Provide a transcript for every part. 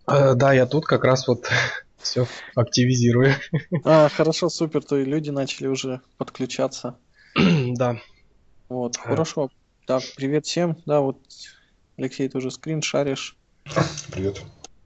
Да, я тут как раз вот все активизирую. Хорошо, супер, то и люди начали уже подключаться. Да. Вот, Э, хорошо. Так, привет всем. Да, вот, Алексей, ты уже скрин шаришь, Привет.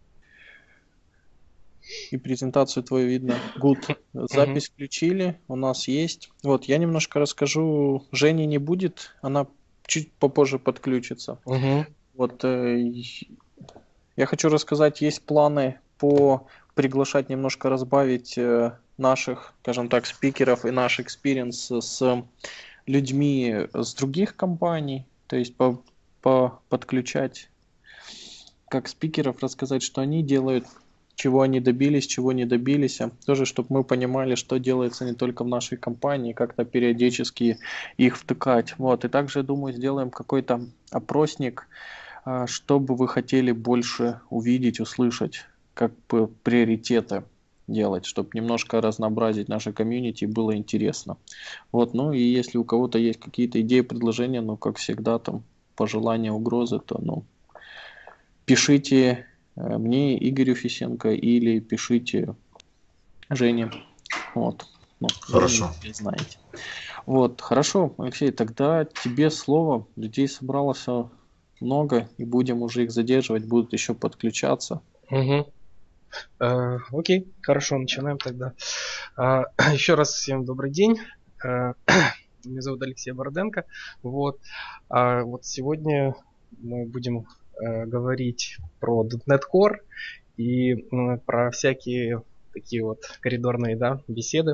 и презентацию твою видно. Good. мгм, Запись включили, у нас есть. Вот, я немножко расскажу. Жени не будет, она чуть попозже подключится. мгм, Вот, я хочу рассказать, есть планы по приглашать, немножко разбавить наших, скажем так, спикеров и наш экспириенс с людьми с других компаний, то есть подключать как спикеров, рассказать, что они делают, чего они добились, чего не добились, тоже, чтобы мы понимали, что делается не только в нашей компании, как-то периодически их втыкать. Вот. И также, думаю, сделаем какой-то опросник, что бы вы хотели больше увидеть, услышать, как бы приоритеты делать, чтобы немножко разнообразить наше комьюнити и было интересно. Вот, ну и если у кого-то есть какие-то идеи, предложения, ну, как всегда, там, пожелания, угрозы, то, ну, пишите мне, Игорю Фисенко, или пишите Жене. Вот. Ну, Женю Хорошо. вы знаете. Вот, хорошо, Алексей, тогда тебе слово. Людей собралось много, и будем уже их задерживать, будут еще подключаться. мгм. Окей, хорошо, начинаем тогда. Еще раз всем добрый день. Э, Меня зовут Алексей Бороденко. Вот. Вот сегодня мы будем говорить про .NET Core и про всякие такие вот коридорные, да, беседы.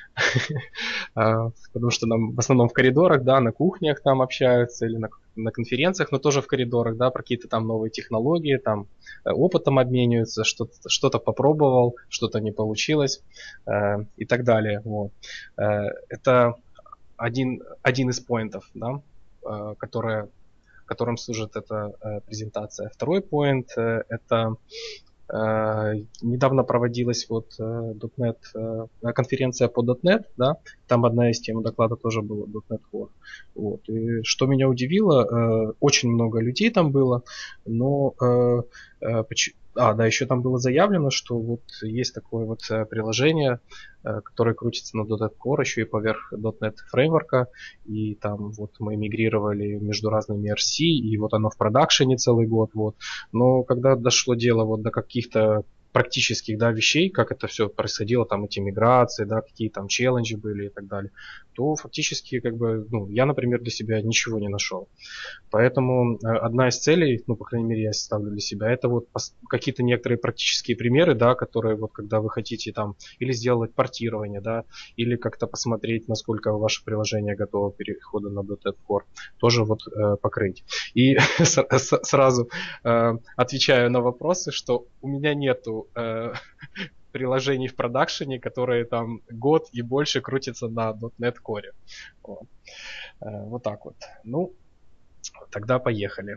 Потому что нам в основном в коридорах, да, на кухнях там общаются или на конференциях, но тоже в коридорах, да, про какие-то там новые технологии, там опытом обмениваются, что-то попробовал, что-то не получилось и так далее. Вот. Это один из поинтов, да, которым служит эта презентация. Второй поинт это недавно проводилась вот .NET, конференция по .NET, да, там одна из тем доклада тоже была .NET Core. Вот. И что меня удивило, очень много людей там было, но да, еще там было заявлено, что вот есть такое вот приложение, которое крутится на .NET Core, еще и поверх .NET фреймворка, и там вот мы мигрировали между разными RC, и вот оно в продакшене целый год, вот. Но когда дошло дело вот до каких-то практических, да, вещей, как это все происходило, там эти миграции, да, какие там челленджи были и так далее, то фактически, как бы, ну, я, например, для себя ничего не нашел. Поэтому одна из целей, ну, по крайней мере, я ставлю для себя, это вот какие-то некоторые практические примеры, да, которые вот когда вы хотите там или сделать портирование, да, или как-то посмотреть, насколько ваше приложение готово к переходу на .NET Core, тоже вот покрыть. И сразу отвечаю на вопросы, что у меня нету приложений в продакшене, которые там год и больше крутятся на .NET Core. Вот. Вот так вот. Ну, тогда поехали.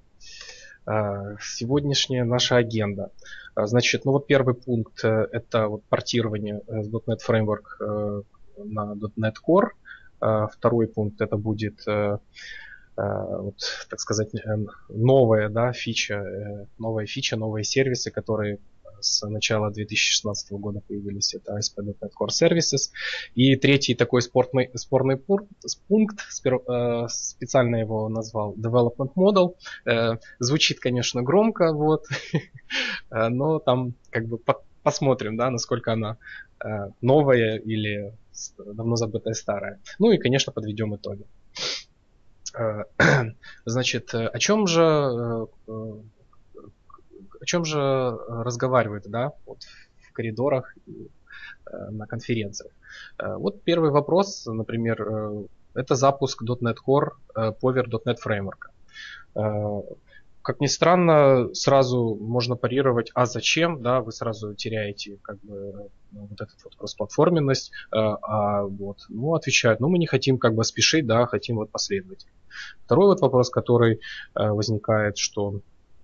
Сегодняшняя наша агenda. Значит, ну вот первый пункт это вот портирование с .NET Framework на .NET Core. Второй пункт это будет вот, так сказать, новая, да, фича, новые сервисы, которые с начала 2016 года появились. Это ASP.NET Core Services. И третий такой спорный пункт, специально его назвал Development Model. Звучит, конечно, громко, вот, но там как бы посмотрим, да, насколько она новая или давно забытая старая. Ну и, конечно, подведем итоги. Значит, о чем же разговаривают, да, вот в коридорах и на конференциях? Вот первый вопрос, например, это запуск .NET Core поверх .NET Framework. Как ни странно, сразу можно парировать, а зачем, да, вы сразу теряете как бы вот этот вот кроссплатформенность, вот, ну, отвечают, ну, мы не хотим как бы спешить, да, хотим вот последовательно. Второй вот вопрос, который возникает, что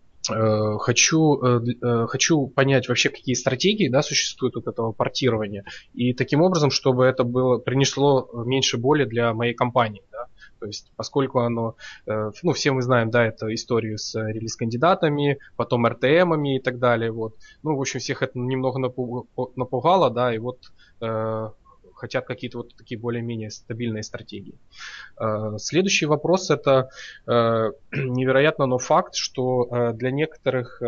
хочу понять вообще, какие стратегии, да, существуют от этого портирования, и таким образом, чтобы это принесло меньше боли для моей компании, да. То есть, поскольку оно, ну, все мы знаем, да, это историю с релиз-кандидатами, потом RTM-ами и так далее, вот. Ну, в общем, всех это немного напугало, да, и вот хотят какие-то вот такие более-менее стабильные стратегии. Следующий вопрос это невероятно, но факт, что для некоторых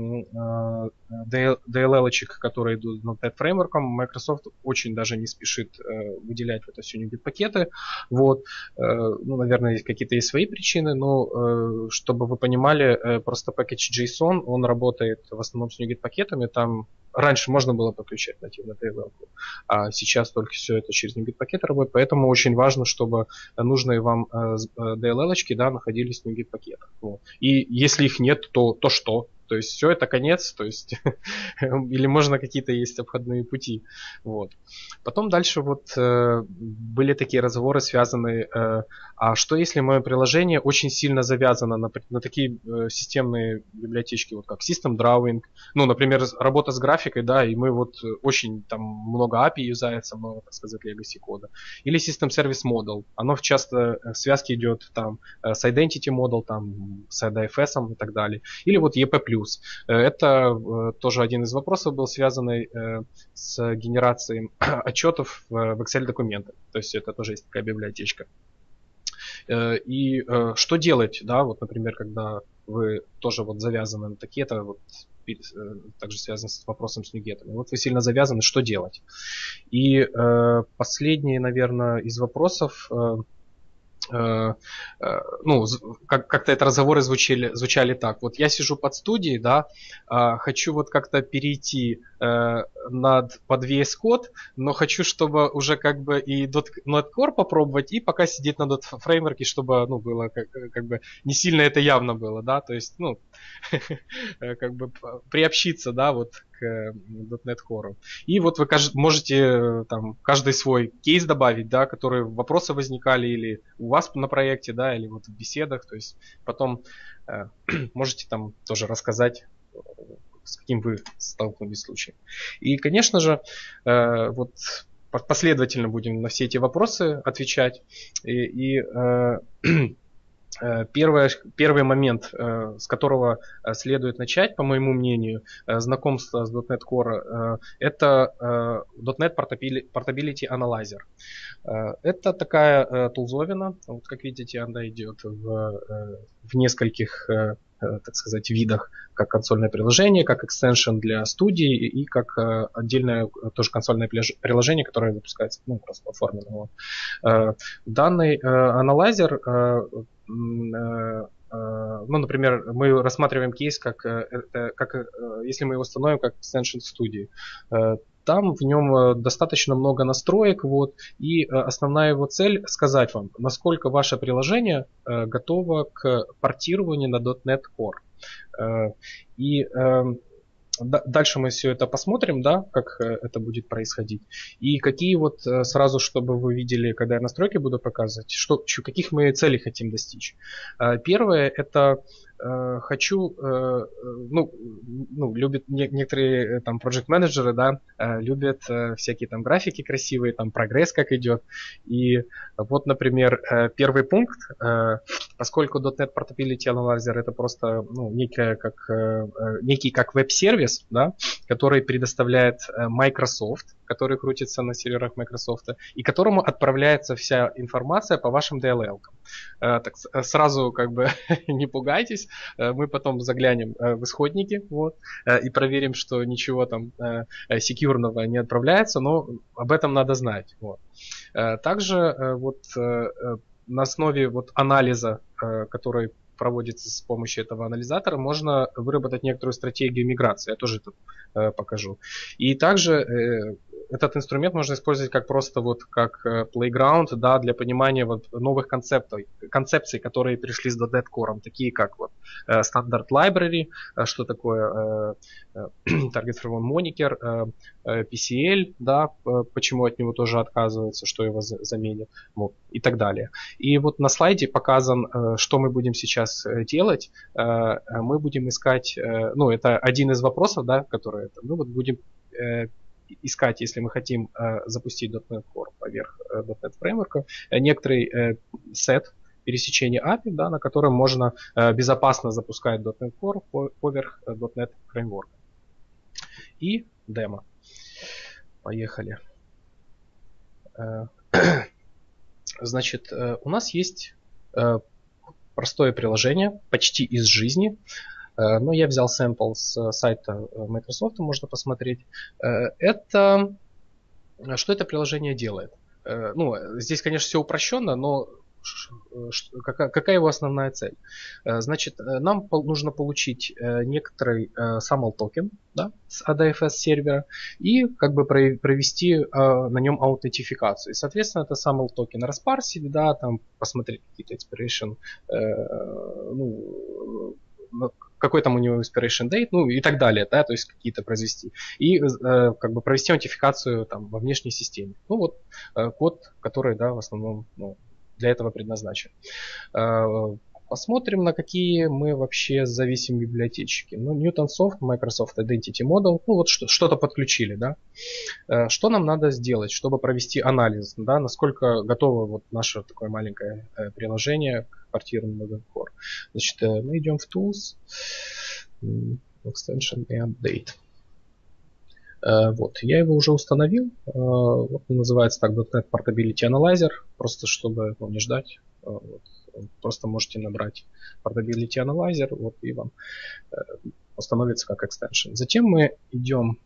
DLL-очек, которые идут над .NET фреймворком, Microsoft очень даже не спешит выделять в это все NuGet пакеты. Вот. Ну, наверное, какие-то есть свои причины, но чтобы вы понимали, просто package JSON, он работает в основном с NuGet пакетами, там раньше можно было подключать нативно DLL, а сейчас только все это через NuGet пакеты работает, поэтому очень важно, чтобы нужные вам DLL-очки, да, находились в NuGet пакетах. Вот. И если их нет, то что? То есть все это конец, то есть или можно какие-то есть обходные пути. Вот. Потом дальше вот были такие разговоры, связанные, а что если мое приложение очень сильно завязано на такие системные библиотечки, вот как System Drawing, ну, например, работа с графикой, да, и мы вот очень там много API юзается, много, так сказать, legacy кода. Или System Service Model, оно часто в связке идет там с Identity Model, там с IDFS и так далее. Или вот EP+. Это тоже один из вопросов был связанный с генерацией отчетов в Excel документах. То есть это тоже есть такая библиотечка. И что делать, да, вот, например, когда вы тоже вот завязаны на такие-то, вот, также связано с вопросом с нюгетами. Вот вы сильно завязаны, что делать? И последний, наверное, из вопросов, ну, как-то это разговоры звучали так. Вот я сижу под студией, да, хочу вот как-то перейти под VS Code, но хочу, чтобы уже как бы и .NET Core попробовать, и пока сидеть на .фреймворке, чтобы, ну, было как бы не сильно это явно было, да, то есть, ну, как бы приобщиться, да, вот к .NET Core. И вот вы можете там каждый свой кейс добавить, да, которые вопросы возникали или у вас на проекте, да, или вот в беседах, то есть потом можете там тоже рассказать, с каким вы столкнулись случаем. И, конечно же, вот последовательно будем на все эти вопросы отвечать. Первый момент, с которого следует начать, по моему мнению, знакомство с .NET Core, это .NET Portability Analyzer. Это такая тулзовина, вот как видите, она идет в нескольких, так сказать, видах, как консольное приложение, как экстеншн для студии и как отдельное тоже консольное приложение, которое выпускается, ну, кросс-платформенного. Данный аналайзер, ну, например, мы рассматриваем кейс, как если мы его установим как extension студии. Там в нем достаточно много настроек, вот, и основная его цель сказать вам, насколько ваше приложение готово к портированию на .NET Core. И дальше мы все это посмотрим, да, как это будет происходить. И какие вот сразу, чтобы вы видели, когда я настройки буду показывать, каких мы целей хотим достичь. Первое, это хочу, любят некоторые там проект-менеджеры, да, любят всякие там графики красивые, там прогресс как идет. И вот, например, первый пункт, поскольку .NET Portability Analyzer это просто, ну, некий как веб-сервис, да, который предоставляет Microsoft, который крутится на серверах Microsoft, и которому отправляется вся информация по вашим DLL-кам. Так, сразу как бы не пугайтесь, мы потом заглянем в исходники, вот, и проверим, что ничего там секьюрного не отправляется, но об этом надо знать. Вот. Также вот на основе вот анализа, который проводится с помощью этого анализатора, можно выработать некоторую стратегию миграции. Я тоже это покажу. И также этот инструмент можно использовать как просто вот как playground, да, для понимания вот новых концепций, которые пришли с .NET Core, такие как вот стандарт library, что такое target from moniker, PCL, да, почему от него тоже отказываются, что его заменят, вот, и так далее. И вот на слайде показан, что мы будем сейчас делать. Мы будем искать, ну, это один из вопросов, да, которые мы вот будем искать, если мы хотим запустить .NET Core поверх .NET Framework, некоторый сет пересечение API, да, на котором можно безопасно запускать .NET Core поверх .NET Framework. И демо. Поехали. Значит, у нас есть простое приложение, почти из жизни. Но я взял сэмпл с сайта Microsoft, можно посмотреть. Что это приложение делает? Здесь, конечно, все упрощенно, но какая его основная цель? Значит, нам нужно получить некоторый SAML токен, да, с ADFS сервера и как бы провести на нем аутентификацию. И, соответственно, это SAML токен распарсить, да, там посмотреть какие-то expiration, какой там у него expiration date, и так далее, да, то есть какие-то произвести. И как бы провести аутентификацию там во внешней системе. Код, который, да, в основном, для этого предназначен. Посмотрим, на какие мы вообще зависим библиотечки. Newtonsoft, Microsoft Identity Model, что-то подключили, да. Что нам надо сделать, чтобы провести анализ, да, насколько готово наше такое маленькое приложение к портированию Core. Значит, мы идем в Tools, Extension и Update. Я его уже установил. Он называется так .NET Portability Analyzer, просто чтобы не ждать. Просто можете набрать Portability Analyzer, и вам установится как extension. Затем мы идем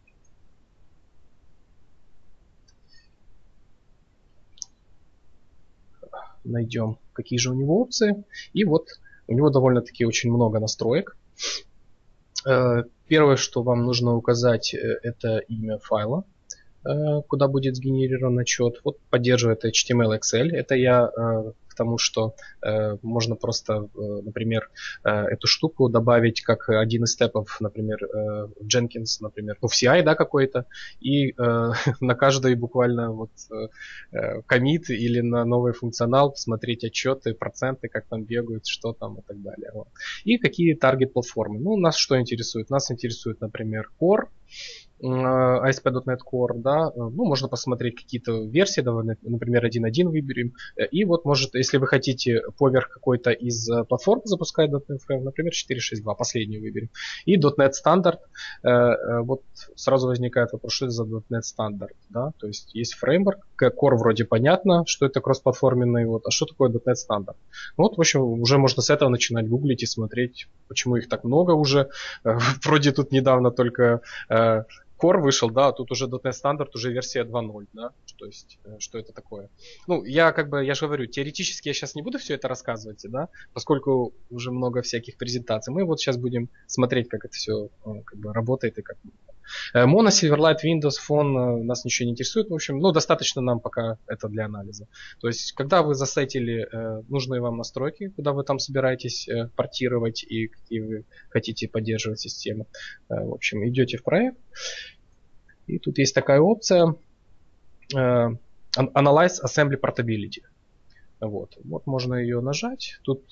найдем, какие же у него опции. И у него довольно-таки очень много настроек. Первое, что вам нужно указать, это имя файла, куда будет сгенерирован отчет. Поддерживает HTML, Excel. Это я к тому, что можно просто, например, эту штуку добавить как один из степов, например, Jenkins, например, в CI, да, какой-то, и на каждый буквально коммит или на новый функционал посмотреть отчеты, проценты, как там бегают, что там и так далее. И какие таргет-платформы. Нас что интересует? Нас интересует, например, Core, ASP.NET Core, да, можно посмотреть какие-то версии, например, 1.1 выберем, и может, если вы хотите поверх какой-то из платформ запускать .NET Framework, например, 4.6.2, последнюю выберем, и .NET Standard, сразу возникает вопрос, что это за .NET Standard, да, то есть есть фреймворк, Core вроде понятно, что это кроссплатформенный, а что такое .NET Standard? В общем, уже можно с этого начинать гуглить и смотреть, почему их так много уже, вроде тут недавно только Core вышел, да, а тут уже .NET Standard, уже версия 2.0, да, то есть, что это такое. Я же говорю, теоретически я сейчас не буду все это рассказывать, да, поскольку уже много всяких презентаций. Мы сейчас будем смотреть, как это все работает и как. Mono, Silverlight, Windows Phone нас ничего не интересует, в общем, достаточно нам пока это для анализа. То есть, когда вы засетили нужные вам настройки, куда вы там собираетесь портировать и какие вы хотите поддерживать системы, в общем, идете в проект, и тут есть такая опция Analyze Assembly Portability. Можно ее нажать. Тут,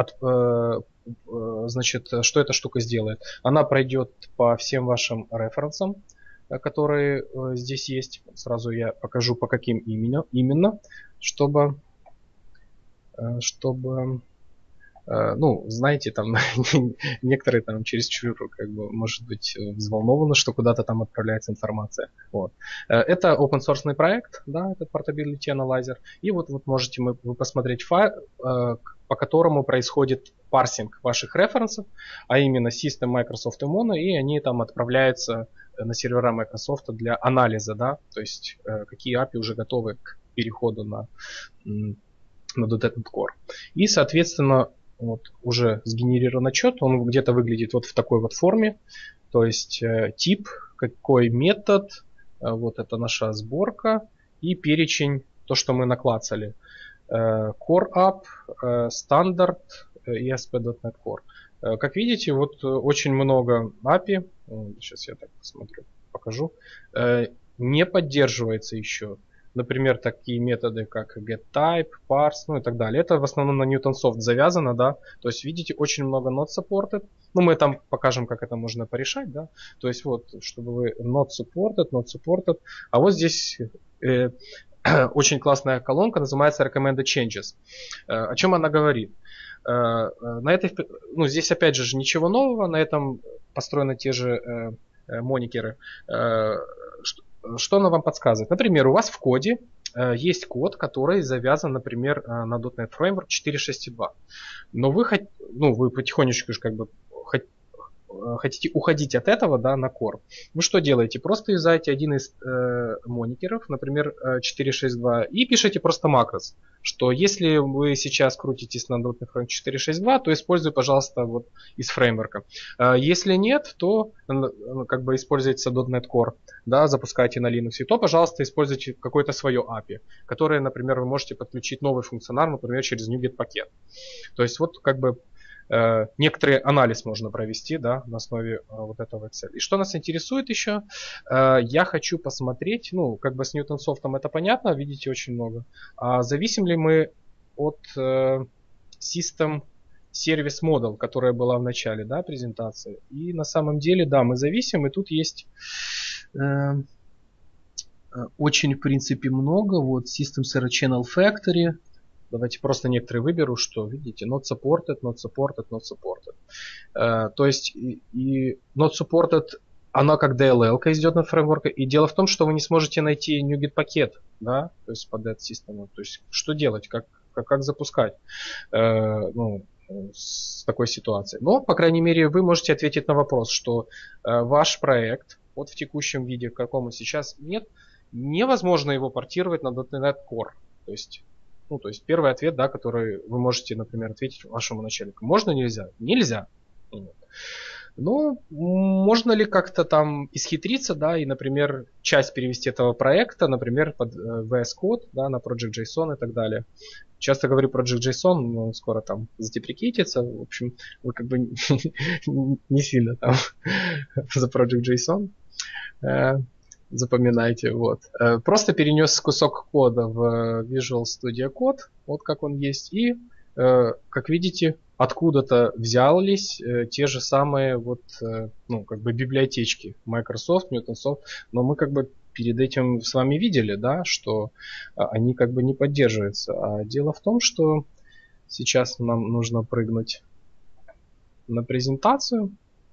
значит, что эта штука сделает? Она пройдет по всем вашим референсам, которые здесь есть. Сразу я покажу, по каким именно, чтобы знаете, там некоторые там чересчур, может быть, взволнованы, что куда-то там отправляется информация. Это open source проект, да, этот Portability Analyzer. И можете вы посмотреть файл, по которому происходит парсинг ваших референсов, а именно System, Microsoft и Mono, и они там отправляются на сервера Microsoft для анализа, да, то есть какие API уже готовы к переходу на .NET Core. И, соответственно, уже сгенерирован отчет, он где-то выглядит в такой форме, то есть тип, какой метод, это наша сборка и перечень, то, что мы наклацали. Core App, Standard и ASP.NET Core. Как видите, очень много API, сейчас я так посмотрю, покажу, не поддерживается еще. Например, такие методы, как getType, parse, и так далее. Это в основном на Newtonsoft завязано, да. То есть, видите, очень много not supported. Мы там покажем, как это можно порешать, да. То есть, чтобы вы not supported. А здесь очень классная колонка, называется Recommended Changes. О чем она говорит? На этой, ну, здесь опять же ничего нового, на этом построены те же моникеры. Что она вам подсказывает? Например, у вас в коде есть код, который завязан, например, на .NET Framework 4.6.2. Но вы потихонечку как бы хотите уходить от этого, да, на Core. Вы что делаете? Просто юзаете один из моникеров, например, 4.6.2, и пишите просто макрос, что если вы сейчас крутитесь на .NET Framework 4.6.2, то используйте, пожалуйста, вот из фреймворка. Если нет, то как бы используйте .NET Core, да, запускайте на Linux, и то, пожалуйста, используйте какое-то свое API, которое, например, вы можете подключить новый функционал, например, через NuGet пакет. То есть вот как бы некоторый анализ можно провести, да, на основе вот этого Excel. И что нас интересует еще? Я хочу посмотреть, ну, как бы с Newtonsoft это понятно, видите очень много. А зависим ли мы от System Service Model, которая была в начале, да, презентации? И на самом деле, да, мы зависим, и тут есть очень, в принципе, много. Вот System Server Channel Factory. Давайте просто некоторые выберу, что, видите, not supported, not supported, not supported. То есть и not supported, она как DLL-ка из .NET фреймворка. И дело в том, что вы не сможете найти NuGet пакет, да, то есть под этот систему. То есть что делать, как запускать ну, с такой ситуацией. Но, по крайней мере, вы можете ответить на вопрос, что ваш проект, вот в текущем виде, в каком он сейчас нет, невозможно его портировать на .NET Core. То есть первый ответ, да, который вы можете, например, ответить вашему начальнику. Можно, нельзя? Нельзя. Ну, можно ли как-то там исхитриться, да, и, например, часть перевести этого проекта, например, под VS Code, да, на Project.json и так далее. Часто говорю Project.json, но он скоро там задеприкейтится. В общем, вы как бы не сильно там за Project.json. Запоминайте, вот. Просто перенес кусок кода в Visual Studio Code, вот как он есть, и, как видите, откуда-то взялись те же самые вот, ну, как бы библиотечки Microsoft, Newtonsoft, но мы как бы перед этим с вами видели, да, что они как бы не поддерживаются. А дело в том, что сейчас нам нужно прыгнуть на презентацию.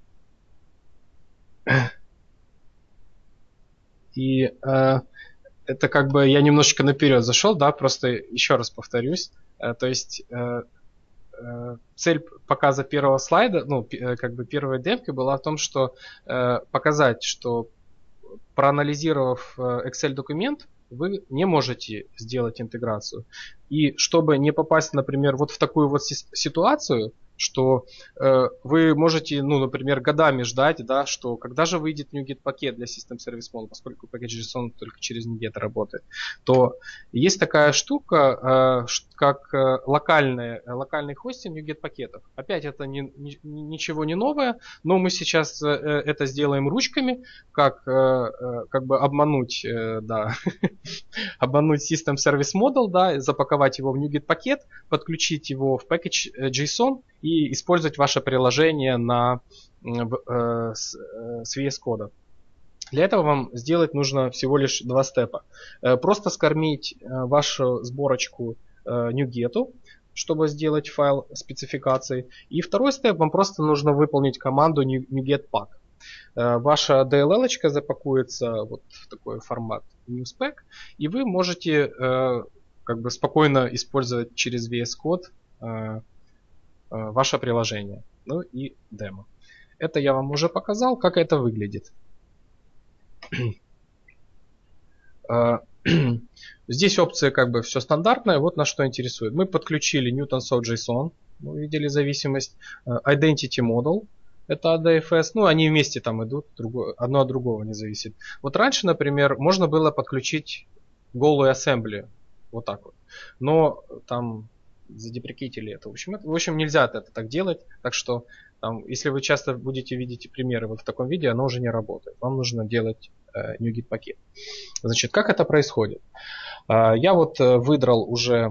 И это как бы я немножечко наперед зашел, да, просто еще раз повторюсь. То есть цель показа первого слайда, ну, как бы первой демки была в том, что показать, что проанализировав Excel документ, вы не можете сделать интеграцию. И чтобы не попасть, например, вот в такую вот ситуацию, что вы можете, ну, например, годами ждать, да, что когда же выйдет NuGet пакет для System Service Model, поскольку Package.json только через NuGet работает, то есть такая штука, как локальный хостинг NuGet пакетов. Опять это ничего не новое, но мы сейчас это сделаем ручками, как бы обмануть, да, обмануть System Service Model, да, запаковать его в NuGet пакет, подключить его в Package.json и использовать ваше приложение с VS Code. Для этого вам сделать нужно всего лишь два степа. Просто скормить вашу сборочку NuGet, чтобы сделать файл спецификации. И второй степ, вам просто нужно выполнить команду NuGet pack. Ваша DLL-очка запакуется вот в такой формат newspec, и вы можете как бы спокойно использовать через VS Code ваше приложение. Ну и демо. Это я вам уже показал, как это выглядит. Здесь опция как бы все стандартная. Вот нас что интересует. Мы подключили Newtonsoft.json. Мы видели зависимость. Identity Model. Это ADFS. Ну, они вместе там идут. Одно от другого не зависит. Вот раньше, например, можно было подключить голую assembly. Вот так вот. Но там задеприкетили это. В общем, нельзя это так делать. Так что, там, если вы часто будете видеть примеры вот в таком виде, оно уже не работает. Вам нужно делать NuGet пакет. Значит, как это происходит? Я вот выдрал уже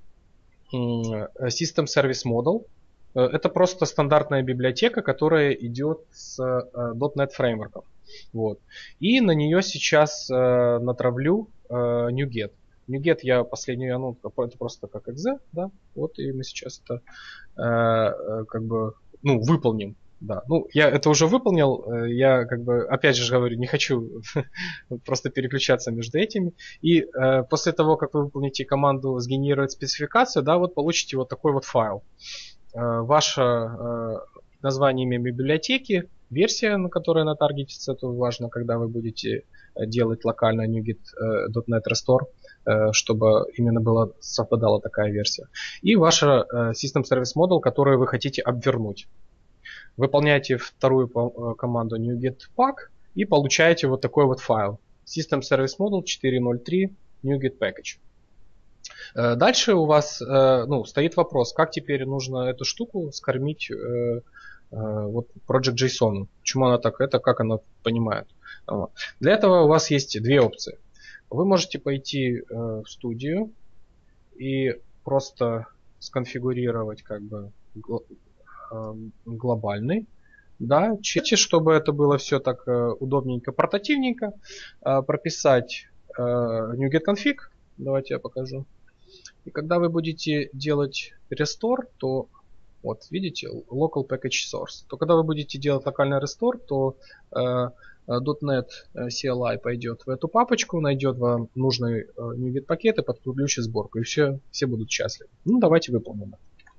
System Service Model. Это просто стандартная библиотека, которая идет с .NET фреймворков. Вот. И на нее сейчас натравлю NuGet. NuGet я последнюю, ну, это просто как exe, да, вот, и мы сейчас это как бы, ну, выполним. Да, ну, я это уже выполнил, я как бы, опять же говорю, не хочу просто переключаться между этими. И после того, как вы выполните команду сгенерировать спецификацию, да, вот получите вот такой вот файл. Ваше название, имя библиотеки, версия, на которой она таргетится, это важно, когда вы будете делать локально NuGet.NET Restore, чтобы именно совпадала такая версия. И ваша System Service Model, которую вы хотите обвернуть. Выполняете вторую команду NuGet Pack и получаете вот такой вот файл. System Service Model 4.0.3 NuGet Package. Дальше у вас стоит вопрос, как теперь нужно эту штуку скормить вот Project.json. Почему она так, это как она понимает. Вот. Для этого у вас есть две опции. Вы можете пойти в студию и просто сконфигурировать как бы глобальный, да, чтобы это было все так удобненько, портативненько, прописать NuGet config. Давайте я покажу. И когда вы будете делать restore, то вот видите local package source. То когда вы будете делать локальный restore, то .NET CLI пойдет в эту папочку, найдет вам нужный NuGet пакет и подключит сборку. И все будут счастливы. Ну, давайте выполним.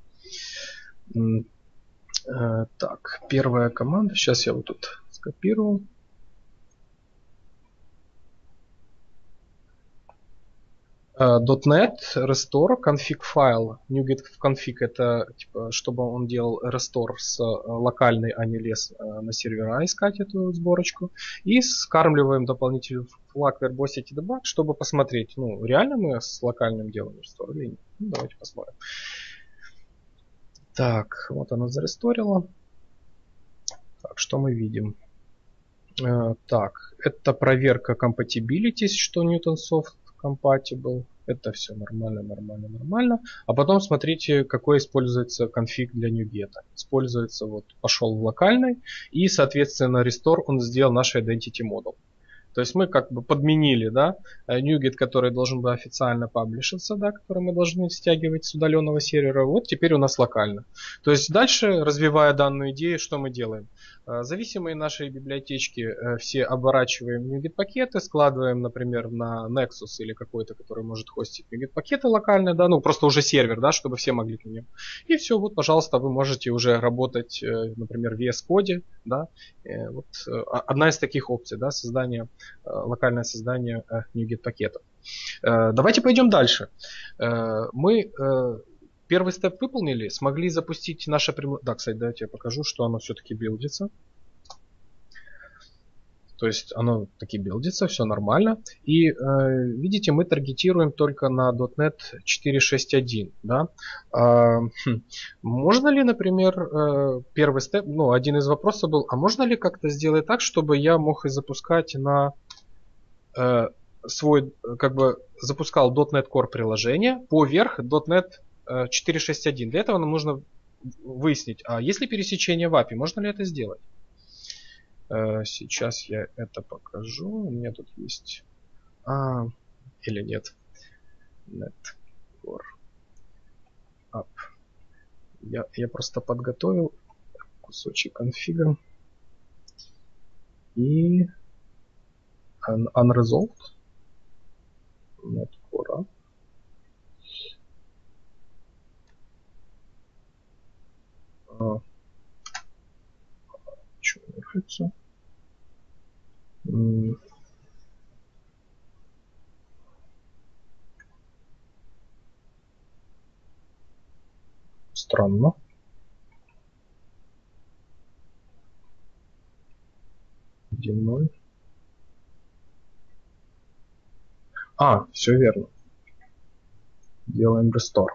Так, первая команда. Сейчас я вот тут скопирую. .NET Restore config файл. NuGet config это типа, чтобы он делал restore с локальной, а не лез на сервера искать эту сборочку. И скармливаем дополнительный флаг verbosity debug, чтобы посмотреть, ну, реально мы с локальным делаем restore или нет. Ну, давайте посмотрим. Так, вот она заресторила. Так, что мы видим? Так, это проверка compatibility, что NewtonSoft compatible. Это все нормально. А потом смотрите, какой используется конфиг для NuGet. Используется вот пошел в локальный и, соответственно, restore он сделал наш identity model. То есть мы как бы подменили, да, NuGet, который должен был официально паблишиться, да, который мы должны стягивать с удаленного сервера. Вот теперь у нас локально. То есть дальше, развивая данную идею, что мы делаем? Зависимые нашей библиотечки все оборачиваем в NuGet пакеты, складываем, например, на Nexus или какой-то, который может хостить NuGet пакеты локально, да, ну просто уже сервер, да, чтобы все могли к нему. И все, вот, пожалуйста, вы можете уже работать, например, в VS Code, да. Вот одна из таких опций, да, локальное создание NuGet пакетов. Давайте пойдем дальше. Мы первый степ выполнили, смогли запустить наше прямое... Да, кстати, давайте я покажу, что оно все-таки билдится. То есть оно таки билдится, все нормально. И видите, мы таргетируем только на .NET 4.6.1. Да? Можно ли, например, первый степ, ну, один из вопросов был, а можно ли как-то сделать так, чтобы я мог и запускать на свой, как бы, запускал .NET Core приложение поверх .NET 4.6.1. Для этого нам нужно выяснить, а есть ли пересечение в API, можно ли это сделать. Сейчас я это покажу. У меня тут есть... или нет. .NET Core App. Я просто подготовил кусочек конфига. И unresolved. .NET Core App. Что вершится? Странно. Где 0? Все верно. Делаем restore.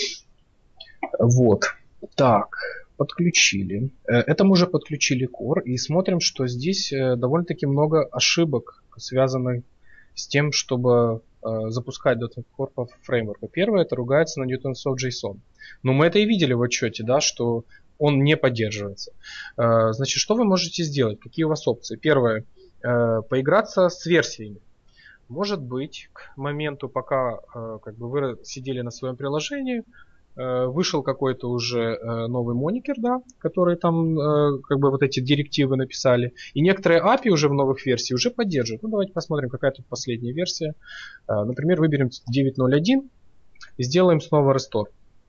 Вот. Так, подключили. Это мы уже подключили Core и смотрим, что здесь довольно-таки много ошибок, связанных с тем, чтобы запускать .NET Core по фреймворку. Первое, это ругается на NewtonSoft JSON. Но мы это и видели в отчете, да, что он не поддерживается. Значит, что вы можете сделать? Какие у вас опции? Первое, поиграться с версиями. может быть, к моменту, пока как бы вы сидели на своем приложении, вышел какой-то уже новый моникер, да, который там как бы вот эти директивы написали. И некоторые API уже в новых версиях уже поддерживают. Ну, давайте посмотрим, какая тут последняя версия. Например, выберем 9.0.1 и сделаем снова restore.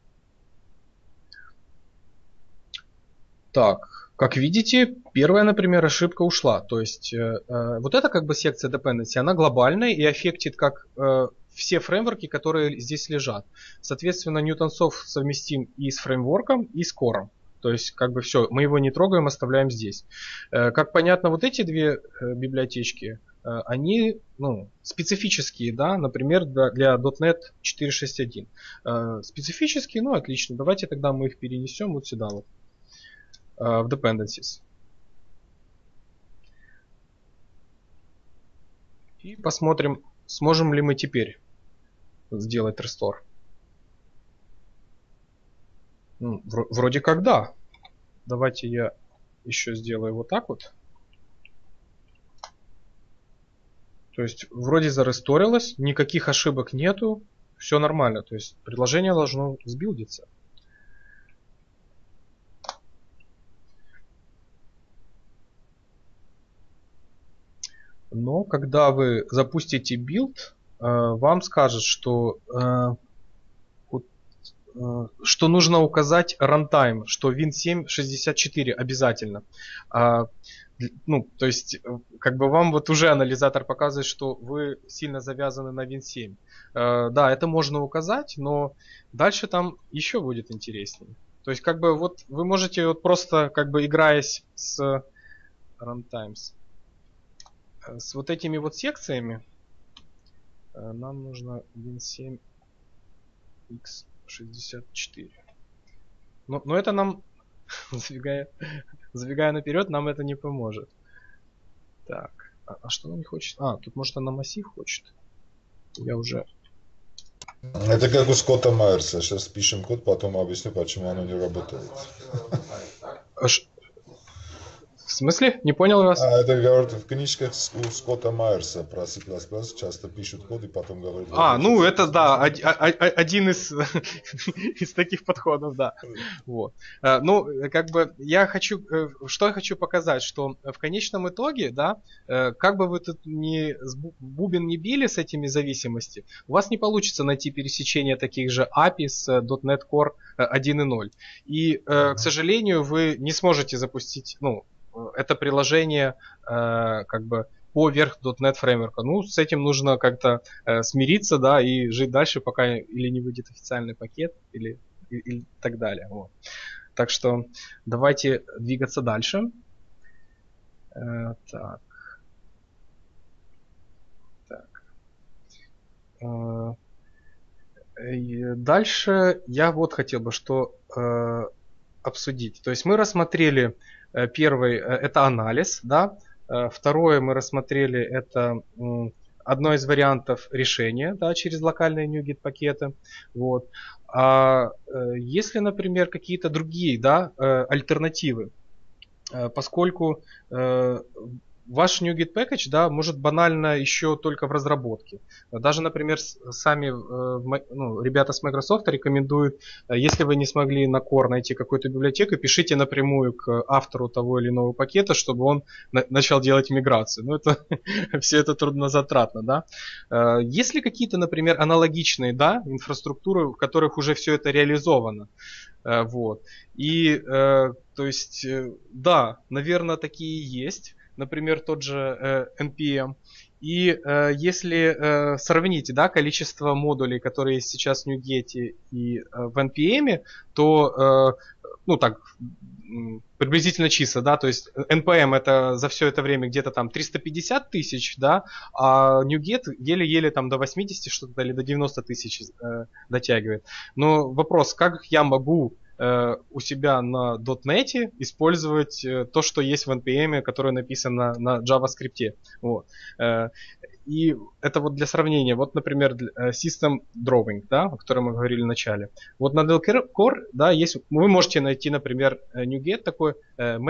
Так, как видите, первая, например, ошибка ушла. То есть вот эта как бы секция dependency, она глобальная и аффектит как все фреймворки, которые здесь лежат. Соответственно, NewtonSoft совместим и с фреймворком, и с кором. То есть, как бы все, мы его не трогаем, оставляем здесь. Как понятно, вот эти две библиотечки, они специфические, да, например, для .NET 4.6.1. Специфические, ну отлично, давайте тогда мы их перенесем вот сюда вот, в dependencies. И посмотрим, сможем ли мы теперь сделать restore. Ну, вроде как да. Давайте я еще сделаю вот так вот. То есть вроде заресторилось, никаких ошибок нету, все нормально. То есть приложение должно сбилдиться. Но когда вы запустите билд, вам скажет, что нужно указать runtime, что Win7 64 обязательно. Ну, то есть, как бы вам вот уже анализатор показывает, что вы сильно завязаны на Win7. Да, это можно указать, но дальше там еще будет интереснее. То есть, как бы вот вы можете вот просто, как бы играясь с runtimes, с вот этими вот секциями, нам нужно Win7 x64. Но это нам, забегая наперед, нам это не поможет. Так, а что она не хочет? Тут может она массив хочет. Я уже... Это как у Скотта Майерса. Сейчас пишем код, потом объясню, почему оно не работает. В смысле? Не понял вас? Это говорят в книжках у Скотта Майерса про C++. Часто пишут код и потом говорят... Ну это да, один из таких подходов, да. Вот. Ну, как бы что я хочу показать, что в конечном итоге, да, как бы вы тут бубен не били с этими зависимостями, у вас не получится найти пересечение таких же API с .NET Core 1.0. И, к сожалению, вы не сможете запустить, это приложение как бы поверх .NET фреймворка. Ну, с этим нужно как-то смириться, да, и жить дальше, пока или не выйдет официальный пакет, или так далее. Вот. Так что давайте двигаться дальше. Так. Дальше я вот хотел бы что обсудить. То есть мы рассмотрели первый это анализ, да. Второе мы рассмотрели это одно из вариантов решения, да, через локальные NuGet пакеты. Вот. А если, например, какие-то другие, да, альтернативы, поскольку ваш NuGet package, да, может банально еще только в разработке. Даже, например, сами ребята с Microsoft рекомендуют, если вы не смогли на Core найти какую-то библиотеку, пишите напрямую к автору того или иного пакета, чтобы он начал делать миграцию. Ну, это все это труднозатратно, да. Есть ли какие-то, например, аналогичные, да, инфраструктуры, в которых уже все это реализовано? Вот. И, то есть, да, наверное, такие есть. Например, тот же NPM. И если сравнить, да, количество модулей, которые есть сейчас в NuGet и в NPM, то, приблизительно числа, да, то есть NPM это за все это время где-то там 350 тысяч, да, а NuGet еле-еле там до 80 что-то или до 90 тысяч дотягивает. Но вопрос, как я могу у себя на .NET использовать то, что есть в NPM, которое написано на JavaScript. Вот. И это вот для сравнения. Вот, например, System Drawing, да, о котором мы говорили в начале. Вот на Delcore Core, да, есть, вы можете найти, например, NuGet такой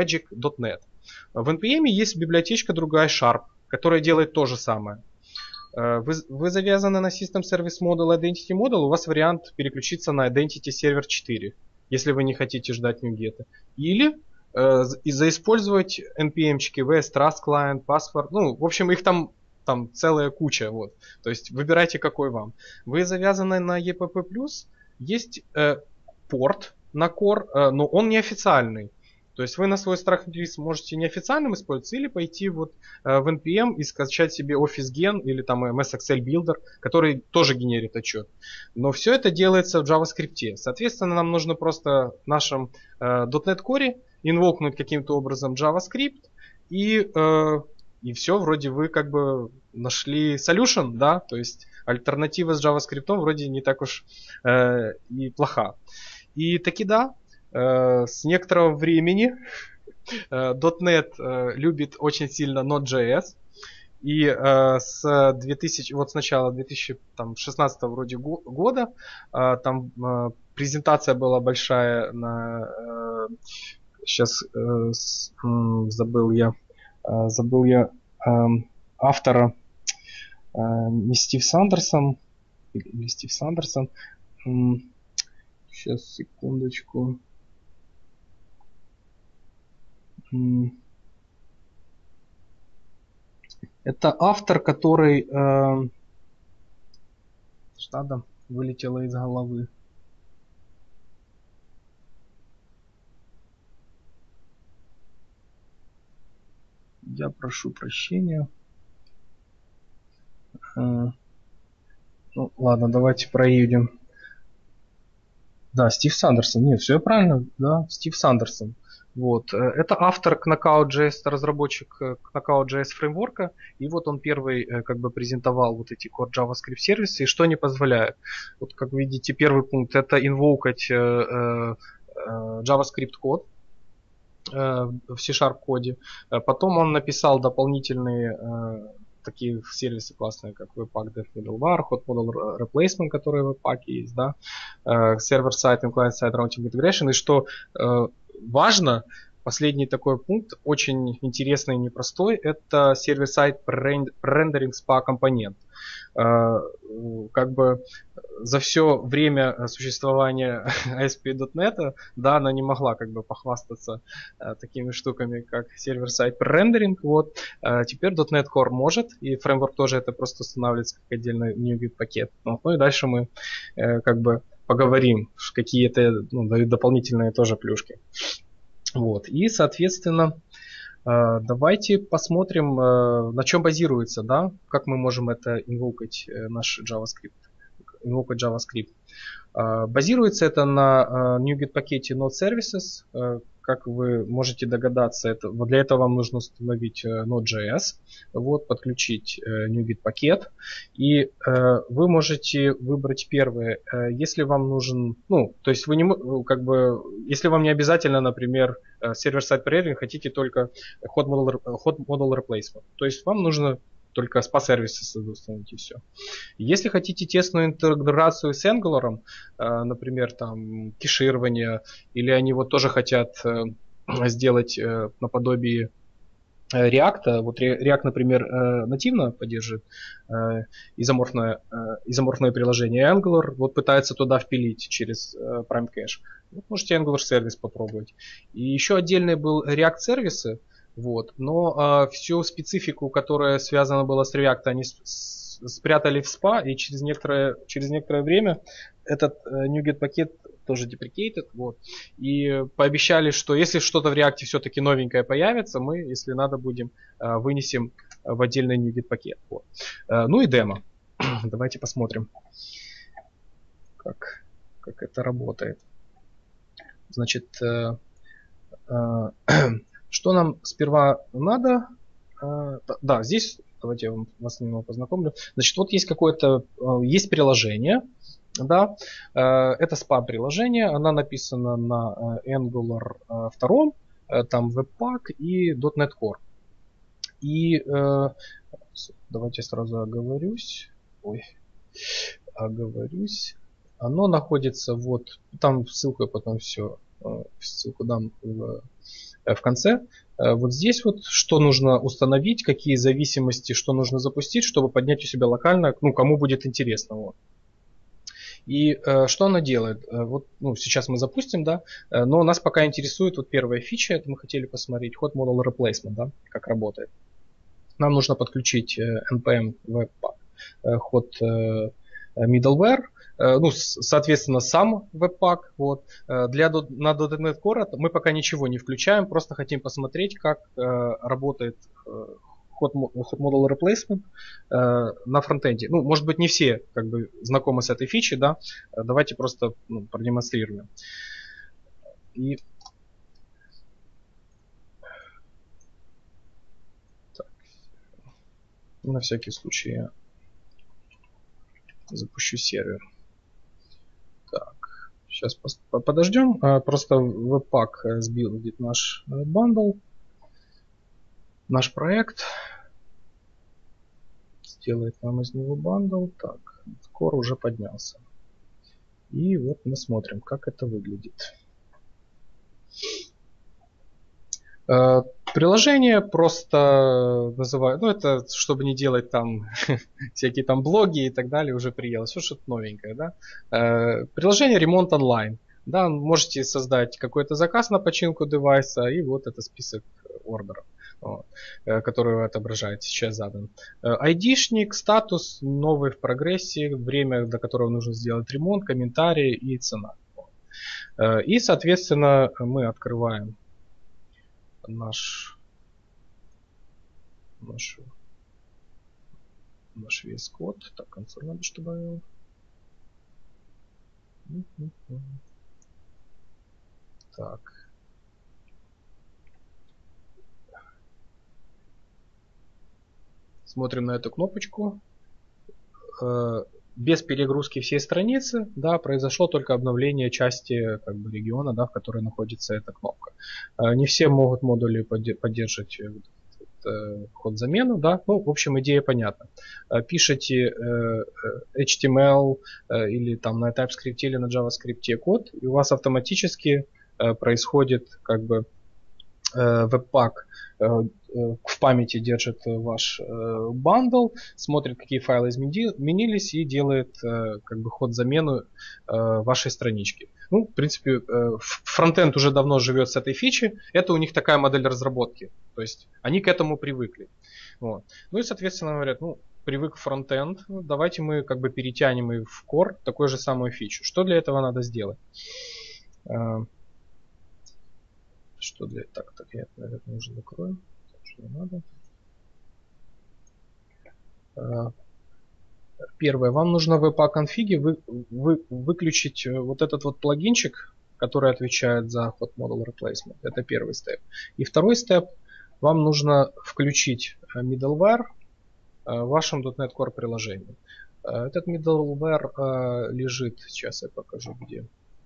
Magic.NET. В NPM есть библиотечка другая Sharp, которая делает то же самое. Вы завязаны на System Service Model, Identity Model, у вас вариант переключиться на Identity Server 4, если вы не хотите ждать NuGet. Или заиспользовать NPM-чики, VS Trust Client, Password, ну, в общем, их там целая куча, вот. То есть выбирайте, какой вам. Вы завязаны на EPP+, есть порт на Core, но он неофициальный. То есть вы на свой страх и риск можете неофициальным использовать или пойти вот в NPM и скачать себе Office Gen или там MS Excel Builder, который тоже генерит отчет. Но все это делается в JavaScript. Соответственно, нам нужно просто в нашем .NET Core инвокнуть каким-то образом JavaScript и все, вроде вы как бы нашли solution, да, то есть альтернатива с JavaScript вроде не так уж и плоха. И таки да, с некоторого времени .NET любит очень сильно Node.js. И с начала 2016 вроде года там презентация была большая на... сейчас забыл я автора, не Стив Сандерсон, или Стив Сандерсон. Сейчас, секундочку. Это автор, который... Что-то вылетело из головы. Я прошу прощения. Ну, ладно, давайте проедем. Да, Стив Сандерсон. Нет, все правильно, да, Стив Сандерсон. Вот. Это автор Knockout.js, разработчик Knockout.js фреймворка. И вот он первый как бы презентовал вот эти Core JavaScript сервисы. И что они позволяют? Вот как видите, первый пункт это инвокать JavaScript код в C# коде. Потом он написал дополнительные такие сервисы классные, как Webpack Dev Middleware, Hot Model Replacement, которые в Webpack есть, да, Server-Side и Client-Side Routing Integration. И что важно, последний такой пункт, очень интересный и непростой, это Server-Side Pre-Rendering SPA компонент. Как бы за все время существования ASP.NET, да, она не могла как бы похвастаться такими штуками, как сервер-сайд рендеринг. Вот. Теперь .NET Core может, и фреймворк тоже это просто устанавливается как отдельный NuGet пакет. Ну и дальше мы как бы поговорим, какие это дают дополнительные тоже плюшки. Вот. И, соответственно, давайте посмотрим, на чем базируется, да, как мы можем это инвокать наш JavaScript. Инвокать JavaScript. Базируется это на NuGet пакете Node Services. Как вы можете догадаться, для этого вам нужно установить Node.js, вот, подключить NuGet пакет. И вы можете выбрать первое, если вам нужен, то есть вы не, как бы, если вам не обязательно, например, сервер-сайд rendering, хотите только hot model replacement. То есть вам нужно только SPA-сервисы установить и все. Если хотите тесную интеграцию с Angular, например, там кеширование, или они вот тоже хотят сделать наподобие React. Вот React, например, нативно поддерживает изоморфное приложение. Angular вот пытается туда впилить через Prime Cache. Вот можете Angular сервис попробовать. И еще отдельный был React сервисы. Вот. Но всю специфику, которая связана была с React, они спрятали в SPA, и через некоторое время этот NuGet пакет тоже deprecated. Вот. И пообещали, что если что-то в React все-таки новенькое появится, мы, если надо, вынесем в отдельный NuGet пакет. Вот. Ну и демо. Давайте посмотрим, как это работает. Значит, что нам сперва надо? Да, здесь давайте я вас немного познакомлю. Значит, вот есть приложение, да, это SPA приложение, она написана на Angular 2, там Webpack и .NET Core. И давайте сразу оговорюсь. Оно находится вот, там ссылку я потом ссылку дам в конце. Вот здесь вот что нужно установить, какие зависимости, что нужно запустить, чтобы поднять у себя локально, ну, кому будет интересно. Вот. И что она делает? Вот, ну, сейчас мы запустим, да, но нас пока интересует вот первая фича, это мы хотели посмотреть, Hot Model Replacement, да, как работает. Нам нужно подключить npm webpack hot middleware, ну, соответственно, сам webpack. Вот. На .NET Core мы пока ничего не включаем, просто хотим посмотреть, как работает Hot Model Replacement на фронтенде. Ну, может быть, не все как бы знакомы с этой фичей, да. Давайте просто продемонстрируем. И так. На всякий случай я запущу сервер. Так, сейчас подождем. Просто Webpack сбилдит наш бандл, наш проект. Сделает нам из него бандл. Так, Core уже поднялся. И вот мы смотрим, как это выглядит. Приложение просто называют, ну это чтобы не делать там всякие там блоги и так далее, уже приелось, все что-то новенькое, да. Приложение ремонт онлайн, да, можете создать какой-то заказ на починку девайса, и вот это список ордеров, вот, который вы отображаете, сейчас задан. ID-шник, статус, новый в прогрессе, время, до которого нужно сделать ремонт, комментарии и цена. И, соответственно, мы открываем наш VS Code. Так, консоль надо, чтобы... Так. Смотрим на эту кнопочку. Без перегрузки всей страницы, да, произошло только обновление части как бы, региона, да, в которой находится эта кнопка. Не все могут модули поддерживать ход замену, да, ну, в общем, идея понятна. Пишите HTML или там на TypeScript или на JavaScript код, и у вас автоматически происходит как бы Webpack в памяти держит ваш бандл, смотрит, какие файлы изменились и делает как бы ход замену вашей странички. Ну, в принципе, фронтенд уже давно живет с этой фичи. Это у них такая модель разработки. То есть они к этому привыкли. Вот. Ну и, соответственно, говорят, ну, привык фронтенд, давайте мы как бы перетянем и в core такую же самую фичу. Что для этого надо сделать? Что для... Так, я, наверное, уже закрою. Что не надо. Первое. Вам нужно в webpack-конфиге выключить вот этот вот плагинчик, который отвечает за Hot Model Replacement. Это первый степ. И второй степ. Вам нужно включить middleware в вашем .NET Core приложении. Этот middleware лежит... Сейчас я покажу, где...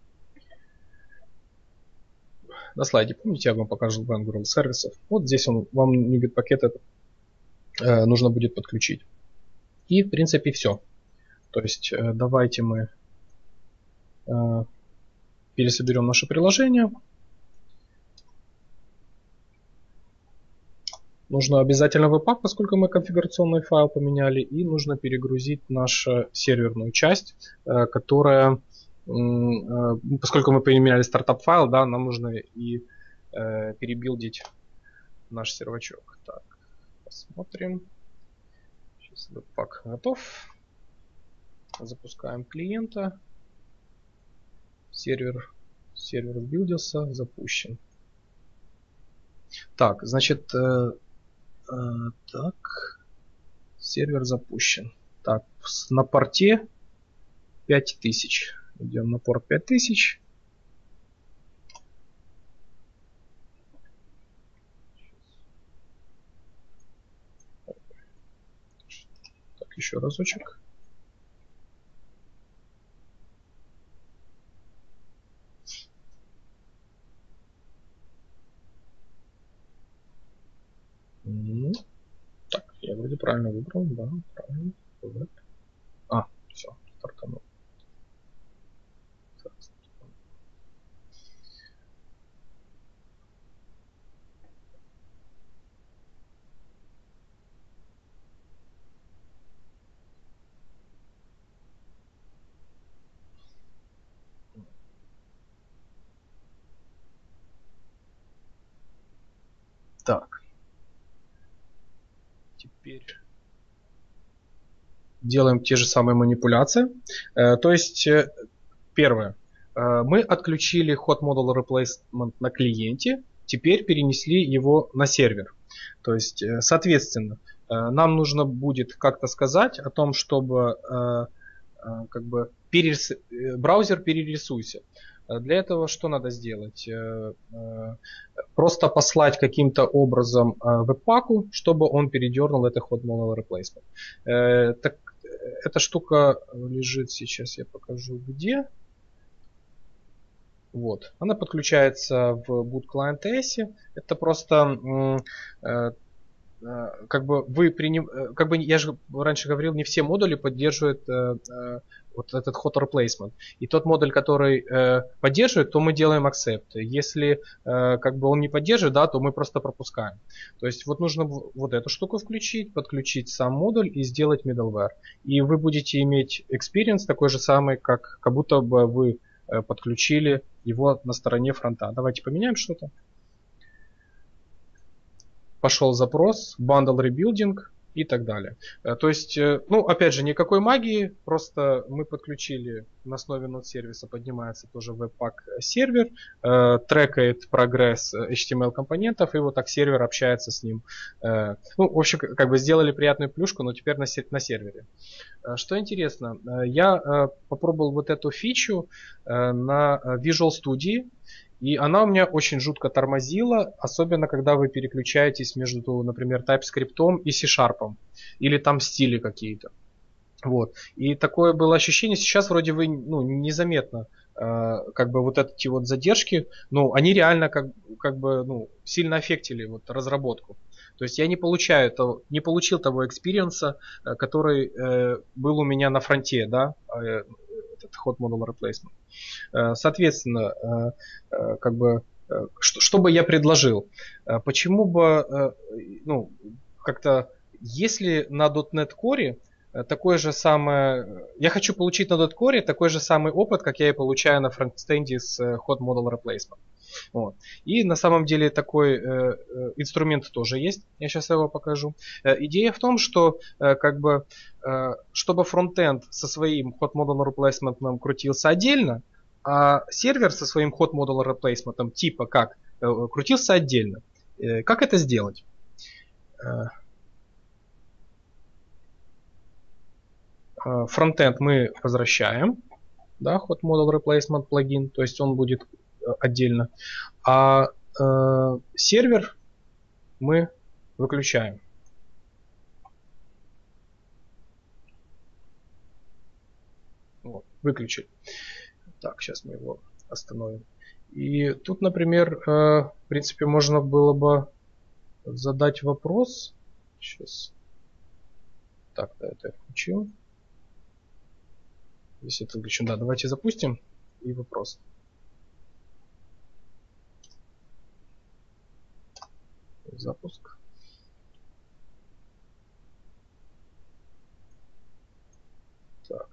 На слайде, помните, я вам покажу Background сервисов. Вот здесь вам NuGet пакет нужно будет подключить. И, в принципе, все. То есть, давайте мы пересоберем наше приложение. Нужно обязательно Webpack, поскольку мы конфигурационный файл поменяли. И нужно перегрузить нашу серверную часть, которая... Поскольку мы поменяли стартап файл, да, нам нужно и перебилдить наш сервачок. Так, посмотрим. Сейчас Webpack готов. Запускаем клиента. Сервер сбилдился, запущен. Так, значит, так, сервер запущен. Так, на порте 5000. Идем на порт 5000. Так, еще разочек. Так, я вроде правильно выбрал, да, правильно. Все, стартанул. Так. Теперь делаем те же самые манипуляции. То есть, первое. Мы отключили Hot Model Replacement на клиенте, теперь перенесли его на сервер. То есть, соответственно, нам нужно будет как-то сказать о том, чтобы как бы браузер перерисуйся. Для этого что надо сделать? Просто послать каким-то образом веб-паку, чтобы он передернул это Hot Model Replacement. Так, эта штука лежит сейчас, я покажу где. Вот. Она подключается в boot client S. Это просто как бы как бы я же раньше говорил, не все модули поддерживают вот этот hot replacement. И тот модуль, который поддерживает, то мы делаем accept. Если как бы он не поддерживает, да, то мы просто пропускаем. То есть вот нужно вот эту штуку включить, подключить сам модуль и сделать middleware. И вы будете иметь experience такой же самый, как будто бы вы подключили его на стороне фронта. Давайте поменяем что-то. Пошел запрос, bundle rebuilding и так далее. То есть, ну, опять же, никакой магии, просто мы подключили на основе нод-сервиса, поднимается тоже Webpack сервер, трекает прогресс HTML компонентов, и вот так сервер общается с ним. Ну, в общем, как бы сделали приятную плюшку, но теперь на сервере. Что интересно, я попробовал вот эту фичу на Visual Studio, и она у меня очень жутко тормозила, особенно когда вы переключаетесь между, например, TypeScript и C-Sharp, или там стили какие-то. Вот. И такое было ощущение, сейчас вроде вы незаметно как бы вот эти вот задержки, ну, они реально как бы ну, сильно аффектили вот разработку. То есть я не получил того экспириенса, который был у меня на фронте, да, этот Hot Model Replacement. Соответственно, как бы, что бы я предложил? Почему бы, ну, как-то, если на .NET Core такое же самое, я хочу получить на .NET Core такой же самый опыт, как я и получаю на фронтенде с Hot Model Replacement. Вот. И на самом деле такой инструмент тоже есть. Я сейчас его покажу. Идея в том, что как бы, чтобы фронтенд со своим Hot Model Replacement крутился отдельно, а сервер со своим Hot Model Replacement типа как крутился отдельно. Как это сделать? Фронтенд мы возвращаем, да, Hot Model Replacement плагин, то есть он будет отдельно, а сервер мы выключаем. Вот, выключили. Так, сейчас мы его остановим. И тут, например, в принципе, можно было бы задать вопрос. Сейчас. Так, да, это я включил. Здесь это включено. Да, давайте запустим. И вопрос. Запуск. Так.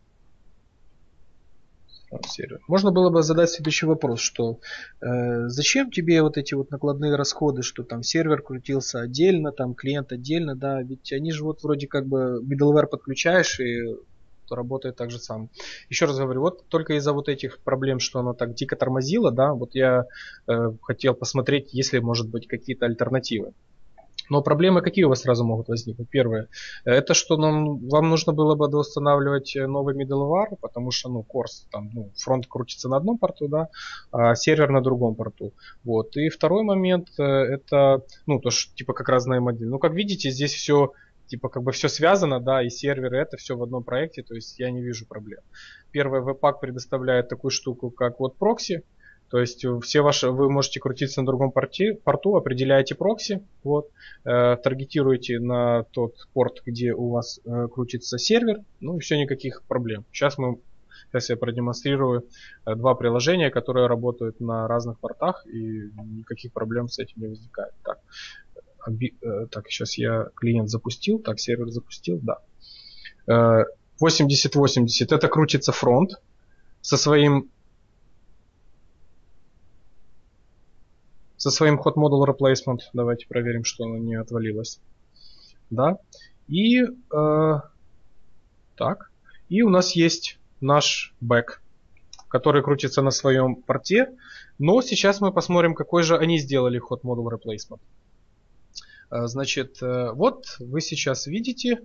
Сервер. Можно было бы задать следующий вопрос, что зачем тебе вот эти вот накладные расходы, что там сервер крутился отдельно, там клиент отдельно, да, ведь они же вот вроде как бы middleware подключаешь и работает так же сам. Еще раз говорю, вот только из-за вот этих проблем, что оно так дико тормозило, да, вот я хотел посмотреть, есть ли, может быть, какие-то альтернативы. Но проблемы какие у вас сразу могут возникнуть? Первое, это что вам нужно было бы доустанавливать новый middleware, потому что, ну, Course, там, ну, фронт крутится на одном порту, да, а сервер на другом порту. Вот. И второй момент, это, ну, то, что, типа, как разные модели. Ну, как видите, здесь все, типа, как бы все связано, да, и серверы, это все в одном проекте, то есть я не вижу проблем. Первое, Webpack предоставляет такую штуку, как вот прокси. То есть вы можете крутиться на другом порту, определяете прокси, вот, таргетируете на тот порт, где у вас крутится сервер, ну и все, никаких проблем. Сейчас я продемонстрирую два приложения, которые работают на разных портах, и никаких проблем с этим не возникает. Так, сейчас я клиент запустил, так, сервер запустил, да. 8080 это крутится фронт со со своим hot model replacement. Давайте проверим, что оно не отвалилось. Да. И так. И у нас есть наш бэк, который крутится на своем порте. Но сейчас мы посмотрим, какой же они сделали hot model replacement. Значит, вот вы сейчас видите,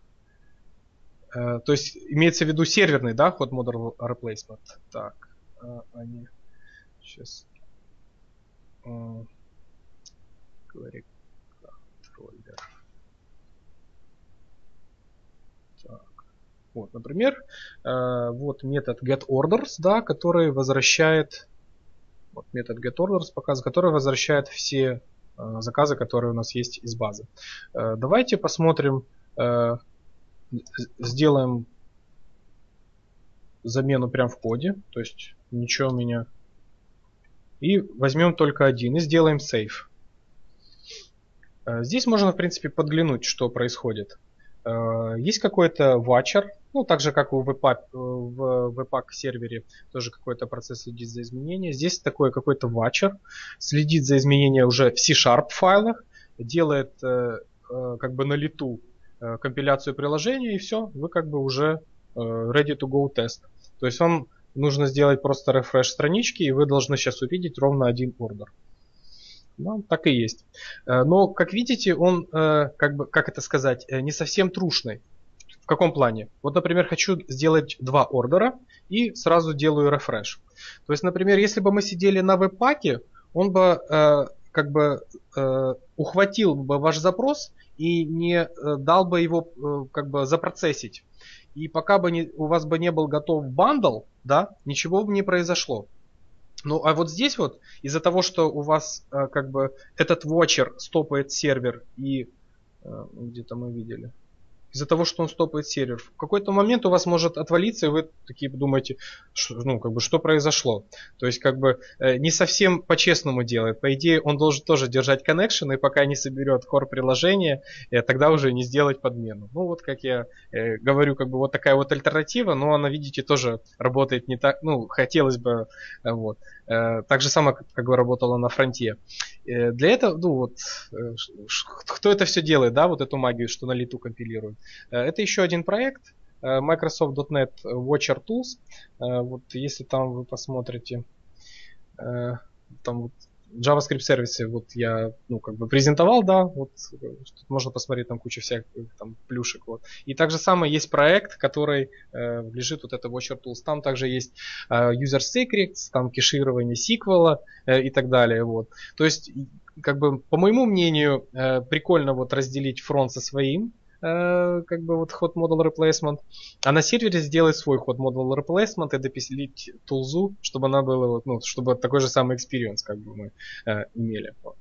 то есть имеется в виду серверный, да, hot model replacement. Так, они сейчас query controller. Так. Вот, например, вот метод getOrders, да, который возвращает, вот метод getOrders показывает, который возвращает все заказы, которые у нас есть из базы. Давайте посмотрим, сделаем замену прямо в коде, то есть ничего у меня. И возьмем только один и сделаем save. Здесь можно, в принципе, подглянуть, что происходит. Есть какой-то watcher, ну, так же, как в Webpack сервере, тоже какой-то процесс следит за изменениями. Здесь такой какой-то watcher, следит за изменениями уже в C# файлах, делает как бы на лету компиляцию приложения, и все, вы как бы уже ready to go test. То есть вам нужно сделать просто refresh странички, и вы должны сейчас увидеть ровно один ордер. Ну, так и есть. Но, как видите, он, как это сказать, не совсем трушный. В каком плане? Вот, например, хочу сделать 2 ордера и сразу делаю refresh. То есть, например, если бы мы сидели на веб-паке, он бы как бы ухватил бы ваш запрос и не дал бы его как бы запроцессить. И пока бы у вас бы не был готов бандл, да, ничего бы не произошло. Ну, а вот здесь вот, из-за того, что у вас как бы этот watcher стопает сервер и где-то мы видели, из-за того, что он стопает сервер, в какой-то момент у вас может отвалиться, и вы такие думаете, ну, как бы, что произошло. То есть, как бы, не совсем по-честному делает. По идее, он должен тоже держать connection, и пока не соберет core приложение, тогда уже не сделать подмену. Ну, вот, как я говорю, как бы, вот такая вот альтернатива, но она, видите, тоже работает не так, ну, хотелось бы, вот. Так же самое, как бы, работала на фронте. Для этого, ну, вот, кто это все делает, да, вот эту магию, что на лету компилирует. Это еще один проект Microsoft.NET Watcher Tools. Вот если там вы посмотрите, там вот JavaScript сервисы, вот я, ну, как бы презентовал, да, вот тут можно посмотреть, там куча всяких там плюшек, вот. И также самое есть проект, который лежит, вот это Watcher Tools, там также есть User Secrets, там кеширование сиквела и так далее, вот. То есть, как бы, по моему мнению, прикольно вот разделить фронт со своим, как бы вот hot model replacement, а на сервере сделать свой hot model replacement и допилить тулзу, чтобы она была, вот, ну, чтобы такой же самый experience как бы мы имели. Вот.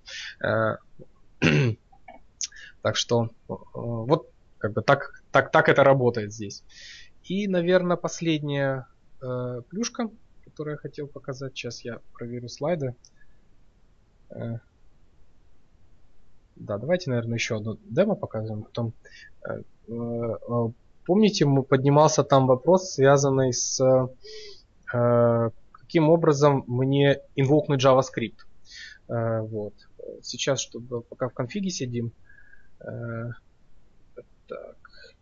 Так что вот как бы так это работает здесь. И, наверное, последняя плюшка, которую я хотел показать. Сейчас я проверю слайды. Да, давайте, наверное, еще одно демо покажем. Потом, помните, поднимался там вопрос, связанный с каким образом мне инвокнуть JavaScript. Вот. Сейчас, чтобы пока в конфиге сидим. Так.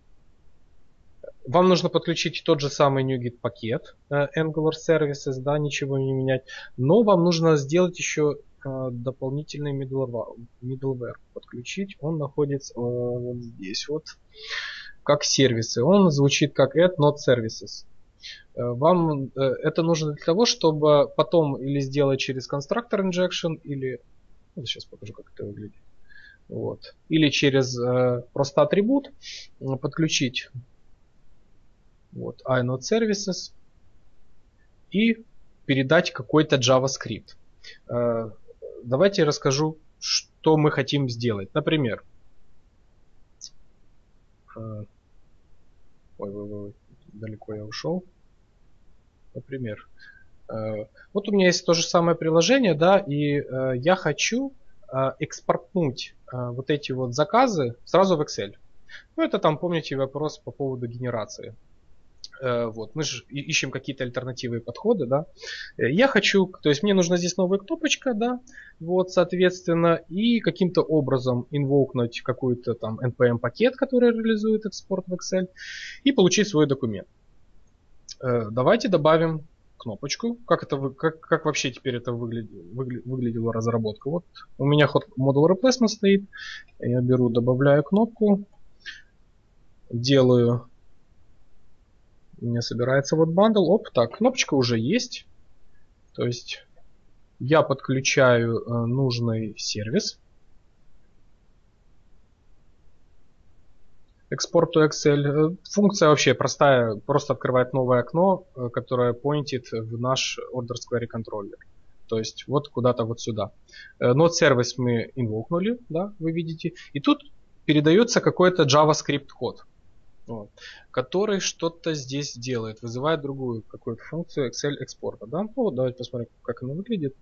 Вам нужно подключить тот же самый NuGet пакет Angular Services, да, ничего не менять. Но вам нужно сделать еще дополнительный middleware подключить. Он находится вот здесь вот, как сервисы. Он звучит как add not services. Вам это нужно для того, чтобы потом или сделать через constructor injection, или ну, сейчас покажу, как это выглядит. Вот. Или через просто атрибут подключить вот inode services и передать какой-то JavaScript. Давайте я расскажу, что мы хотим сделать. Например, ой, далеко я ушел. Например, вот у меня есть то же самое приложение, да, и я хочу экспортнуть вот эти вот заказы сразу в Excel. Ну, это там, помните, вопрос по поводу генерации. Вот, мы же ищем какие-то альтернативные подходы, да. Я хочу, то есть мне нужна здесь новая кнопочка, да, вот, соответственно, и каким-то образом инвокнуть какой-то там npm пакет, который реализует экспорт в Excel, и получить свой документ. Давайте добавим кнопочку. Как вообще теперь это выглядела разработка? Вот у меня hot model replacement стоит. Я беру, добавляю кнопку, делаю. У меня собирается вот bundle. Оп, так, кнопочка уже есть. То есть я подключаю нужный сервис. Export to Excel. Функция вообще простая. Просто открывает новое окно, которое поинтит в наш Order Query контроллер. То есть вот куда-то вот сюда. Node сервис мы инвокнули, да, вы видите. И тут передается какой-то JavaScript код. Вот, который что-то здесь делает, вызывает другую какую-то функцию Excel экспорта. Да? Ну, вот давайте посмотрим, как она выглядит.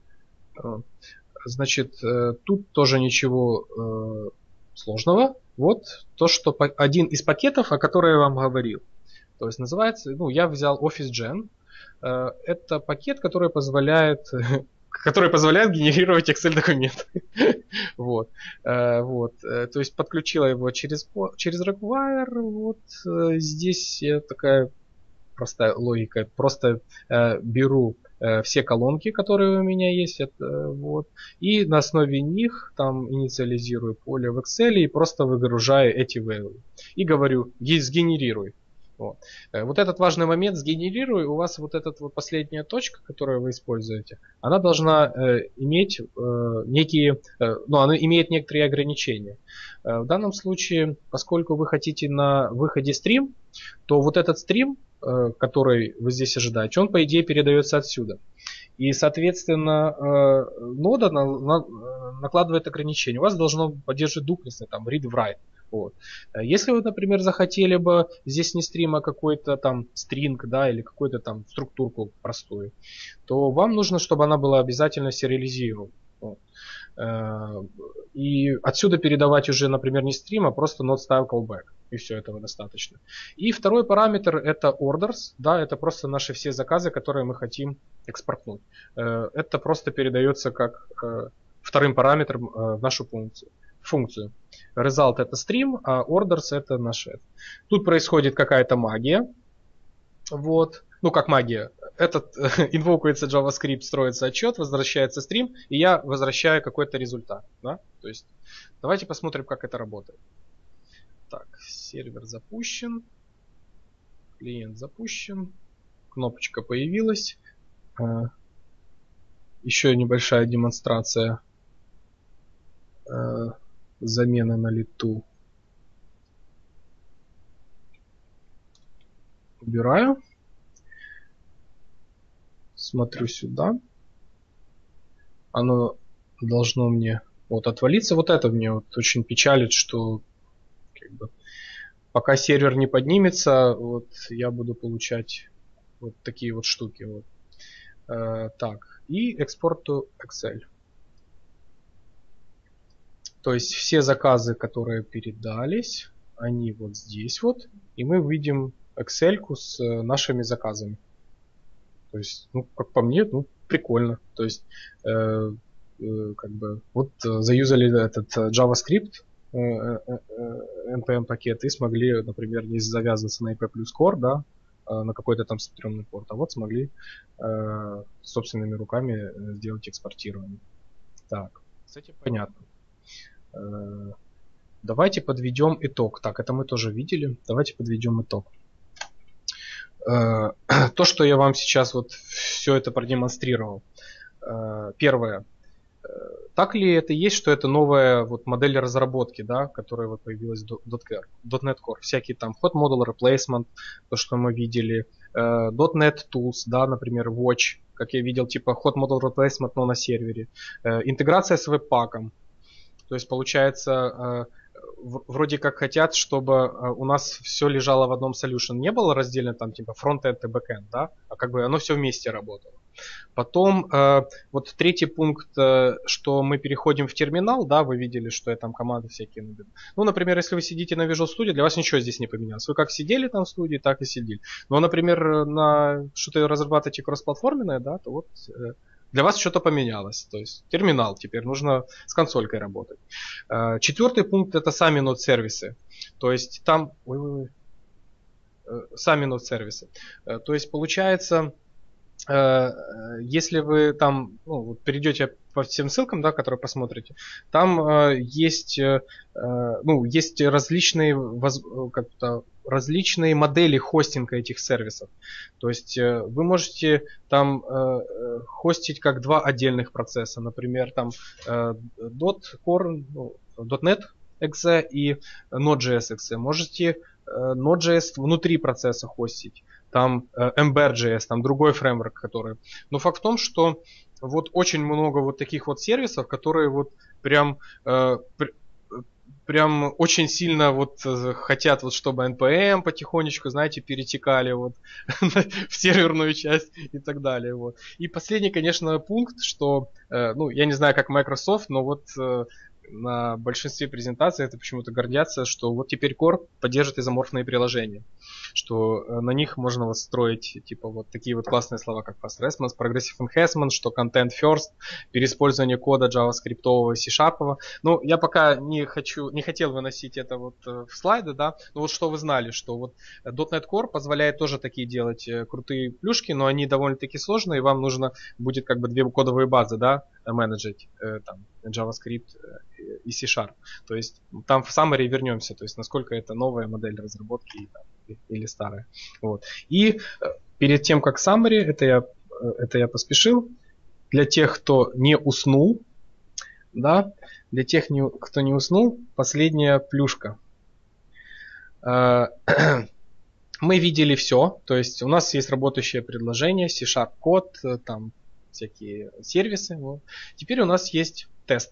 Значит, тут тоже ничего сложного. Вот то, что один из пакетов, о котором я вам говорил. То есть называется, ну, я взял OfficeGen. Это пакет, который позволяет генерировать Excel документы. Вот. То есть подключила его через Require. Вот здесь такая простая логика. Просто беру все колонки, которые у меня есть, вот, и на основе них там инициализирую поле в Excel и просто выгружаю эти value. И говорю, сгенерируй. Вот. Вот этот важный момент, сгенерируй, у вас вот эта вот последняя точка, которую вы используете, она должна иметь некие, ну, она имеет некоторые ограничения. В данном случае, поскольку вы хотите на выходе стрим, то вот этот стрим, который вы здесь ожидаете, он по идее передается отсюда. И, соответственно, нода накладывает ограничения. У вас должно поддерживать дуплексный, там, read-write. Вот. Если вы, например, захотели бы здесь не стрим, а какой-то там стринг, да, или какую-то там структурку простую, то вам нужно, чтобы она была обязательно сериализирована. Вот. И отсюда передавать уже, например, не стрим, а просто not style callback. И все, этого достаточно. И второй параметр это orders. Да, это просто наши все заказы, которые мы хотим экспортнуть. Это просто передается как вторым параметром в нашу функцию. Result это стрим, а orders это наш это. Тут происходит какая-то магия. Вот. Ну, как магия. Этот инвокуется JavaScript, строится отчет, возвращается стрим, и я возвращаю какой-то результат. Да? То есть, давайте посмотрим, как это работает. Так, сервер запущен. Клиент запущен. Кнопочка появилась. Еще небольшая демонстрация замены на лету. Убираю. Смотрю сюда. Оно должно мне вот отвалиться. Вот это мне вот очень печалит, что как бы, пока сервер не поднимется, вот я буду получать вот такие вот штуки. Вот. Так, и экспорт to Excel. То есть все заказы, которые передались, они вот здесь вот, и мы видим Excel-ку с нашими заказами. То есть, ну, как по мне, ну, прикольно. То есть, как бы, вот заюзали этот JavaScript, npm пакет, и смогли, например, не завязываться на IP плюс core, да, на какой-то там стрёмный порт, а вот смогли собственными руками сделать экспортирование. Так, с этим понятно. Давайте подведем итог. Так, это мы тоже видели. Давайте подведем итог. То, что я вам сейчас вот все это продемонстрировал. Первое. Так ли это есть, что это новая вот модель разработки, да, которая вот появилась в .NET Core? Всякие там hot model replacement, то, что мы видели, .NET Tools, да, например, Watch, как я видел, типа hot model replacement, но на сервере. Интеграция с веб-паком. То есть получается вроде как хотят, чтобы у нас все лежало в одном solution. Не было раздельно там типа фронт-энд и бэк-энд, да, а как бы оно все вместе работало. Потом вот третий пункт, что мы переходим в терминал, да, вы видели, что я там команды всякие набил. Ну, например, если вы сидите на Visual Studio, для вас ничего здесь не поменялось. Вы как сидели там в студии, так и сидели. Но, например, на что-то разрабатываете кроссплатформенное, да, то вот для вас что-то поменялось. То есть терминал теперь нужно с консолькой работать. Четвертый пункт это сами нод-сервисы. То есть там... Сами нод-сервисы. То есть получается... Если вы там перейдете по всем ссылкам, да, которые посмотрите, там есть различные модели хостинга этих сервисов. То есть вы можете там хостить как два отдельных процесса, например, там .core, .NET .exe и Node.js .exe. Можете Node.js внутри процесса хостить. Там Ember.js, там другой фреймворк, который... Но факт в том, что вот очень много вот таких вот сервисов, которые вот прям очень сильно вот хотят, вот, чтобы NPM потихонечку, знаете, перетекали вот в серверную часть и так далее. Вот. И последний, конечно, пункт, что, я не знаю, как Microsoft, но вот на большинстве презентаций это почему-то гордятся, что вот теперь Core поддержит изоморфные приложения, что на них можно вот строить типа вот такие вот классные слова, как Fast Response, Progressive Enhancement, что Content First, переиспользование кода JavaScript, C-Sharp. Ну, я пока не хотел выносить это вот в слайды, да, но вот что вы знали, что вот .NET Core позволяет тоже такие делать крутые плюшки, но они довольно-таки сложные, и вам нужно будет как бы две кодовые базы, да, менеджить, там, JavaScript и C-Sharp. То есть там в summary вернемся, то есть насколько это новая модель разработки или старая. Вот. И перед тем, как summary, это я поспешил, для тех, кто не уснул, да, для тех, кто не уснул, последняя плюшка. Мы видели все, то есть у нас есть работающее предложение, C-Sharp код, там всякие сервисы. Вот. Теперь у нас есть тесты.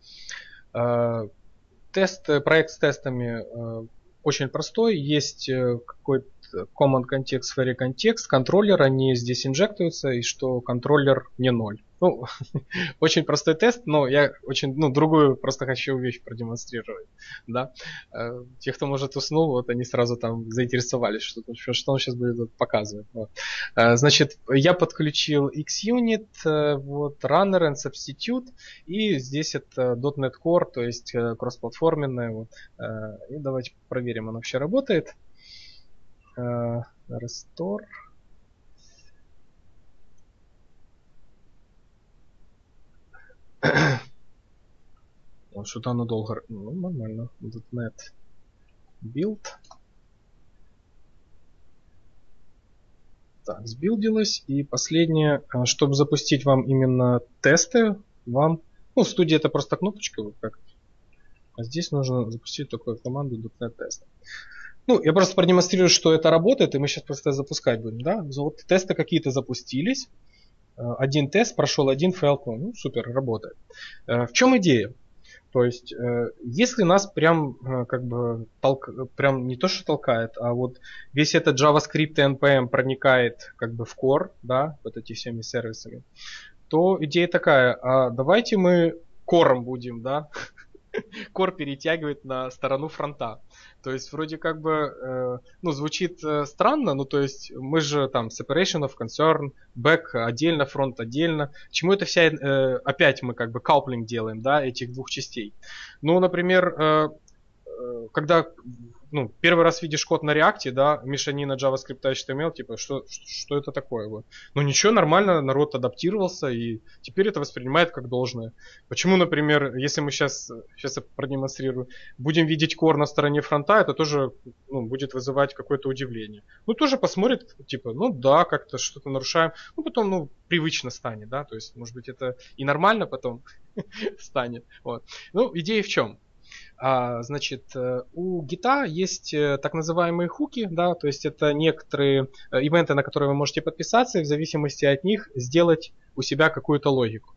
Проект с тестами очень простой. Есть какой-то common context, query context, контроллер, они здесь инжектуются, и что контроллер не 0. Ну, очень простой тест, но я другую просто хочу вещь продемонстрировать. Да? Те, кто, может, уснул, вот они сразу там заинтересовались, что он сейчас будет показывать. Вот. Значит, я подключил XUnit, вот, Runner and Substitute, и здесь это .NET Core, то есть кроссплатформенное. Вот. И давайте проверим, оно вообще работает. Restore. Что-то оно долго... Ну, нормально. .NET Build. Так, сбилдилось. И последнее, чтобы запустить вам именно тесты, вам... в студии это просто кнопочка. Вот как. А здесь нужно запустить такую команду .NET Test. Я просто продемонстрирую, что это работает, и мы сейчас просто запускать будем. Да? Вот тесты какие-то запустились. Один тест прошел, один файл. Супер, работает. В чем идея? То есть, если нас прям прям не то что толкает, а вот весь этот JavaScript и NPM проникает как бы в core, да, вот эти всеми сервисами, то идея такая, а давайте мы кором будем, да, core перетягивать на сторону фронта. То есть вроде как бы, звучит странно, то есть мы же там separation of concern, back отдельно, фронт отдельно. Чему это вся, опять мы как бы coupling делаем, да, этих двух частей. Например, когда первый раз видишь код на React, да, мешанина JavaScript и HTML, типа, что это такое? Вот. Ничего, нормально, народ адаптировался, и теперь это воспринимает как должное. Почему, например, если мы сейчас я продемонстрирую, будем видеть core на стороне фронта, это тоже будет вызывать какое-то удивление. Тоже посмотрит, типа, да, как-то что-то нарушаем, потом, привычно станет, да, то есть, может быть, это и нормально потом станет. Вот. Идея в чем? Значит, у Git есть так называемые хуки, да, то есть это некоторые ивенты, на которые вы можете подписаться, и в зависимости от них сделать у себя какую-то логику.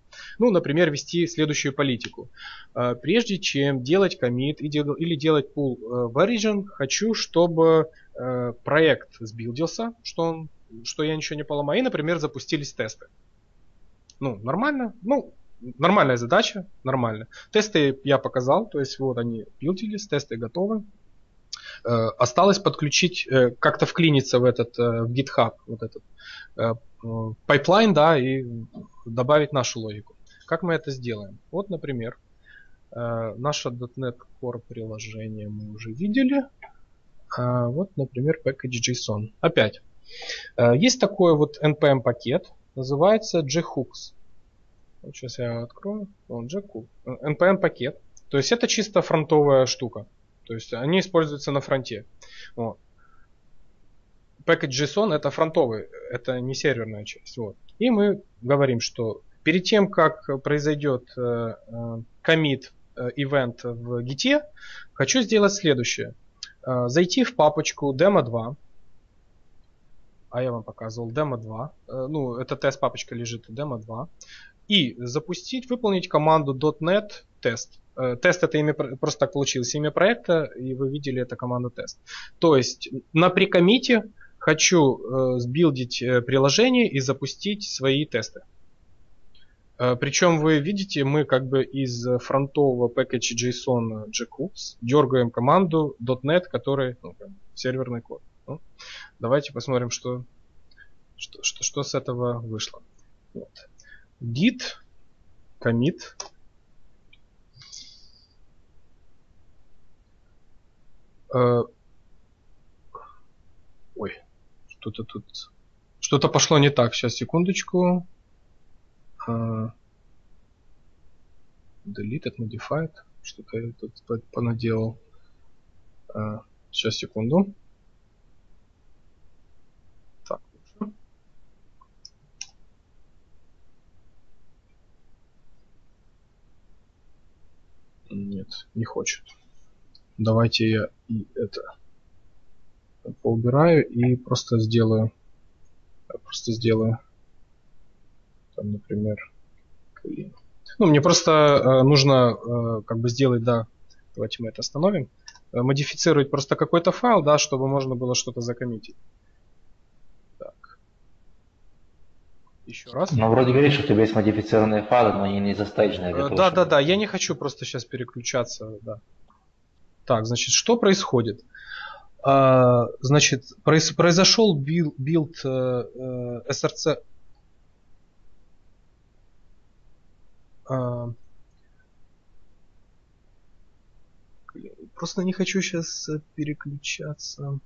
Ну, например, вести следующую политику. Прежде чем делать коммит или делать pull в origin, хочу, чтобы проект сбилдился, что я ничего не поломаю, и, например, запустились тесты. Ну, нормально. Ну, нормальная задача, нормально. Тесты я показал, то есть вот они билдились, тесты готовы. Осталось подключить, как-то вклиниться в этот в GitHub, вот этот пайплайн, да, и добавить нашу логику. Как мы это сделаем? Вот, например, наше .NET Core приложение мы уже видели. Вот, например, package.json. Опять. Есть такой вот npm пакет, называется jhooks. Вот сейчас я открою. npm пакет. То есть это чисто фронтовая штука. То есть они используются на фронте. Вот. Package.json это фронтовый, это не серверная часть. Вот. И мы говорим, что перед тем, как произойдет commit event в Git, хочу сделать следующее. Зайти в папочку demo2. А я вам показывал demo2. Ну, это тест папочка лежит demo2. И запустить, выполнить команду .NET test. Тест это имя, просто так получилось имя проекта, и вы видели это команду тест. То есть на прикоммите хочу сбилдить приложение и запустить свои тесты. Причем вы видите, мы как бы из фронтового package.json jhooks дергаем команду .NET, который серверный код. Ну, давайте посмотрим, что с этого вышло. Вот. Git commit. Ой, что-то тут... Что-то пошло не так. Сейчас, секундочку. Deleted, modified. Что-то я тут понаделал. Сейчас, секунду. Так, лучше. Нет, не хочет. Давайте я и это поубираю и просто сделаю. Там, например, clean. Ну, мне просто нужно как бы сделать, да. Давайте мы это остановим. Модифицировать просто какой-то файл, да, чтобы можно было что-то закоммитить. Так. Еще раз. Ну, вроде говоришь, что у тебя есть модифицированные файлы, но они не застейджены. Да, я не хочу просто сейчас переключаться, да. Так, значит, что происходит? Значит, произошел билд SRC. Просто не хочу сейчас переключаться.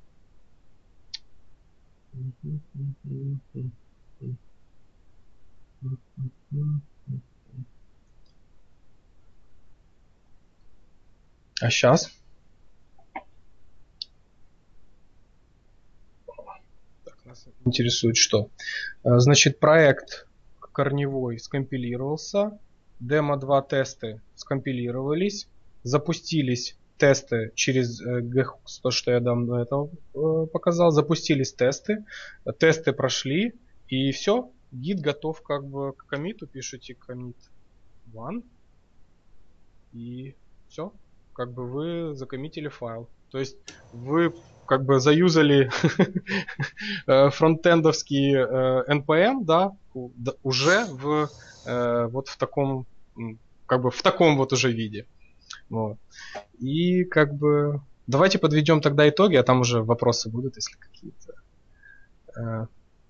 А сейчас? Так, нас интересует что? Значит, проект корневой скомпилировался, демо-2 тесты скомпилировались, запустились тесты через GHooks, то, что я до этого показал, запустились тесты прошли, и все, гид готов как бы к коммиту, пишите commit 1, и все, как бы вы закоммитили файл. То есть вы как бы заюзали фронтендовский NPM, да, уже вот в таком, как бы в таком вот уже виде. Вот. И как бы давайте подведем тогда итоги, а там уже вопросы будут, если какие-то.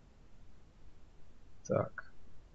Так.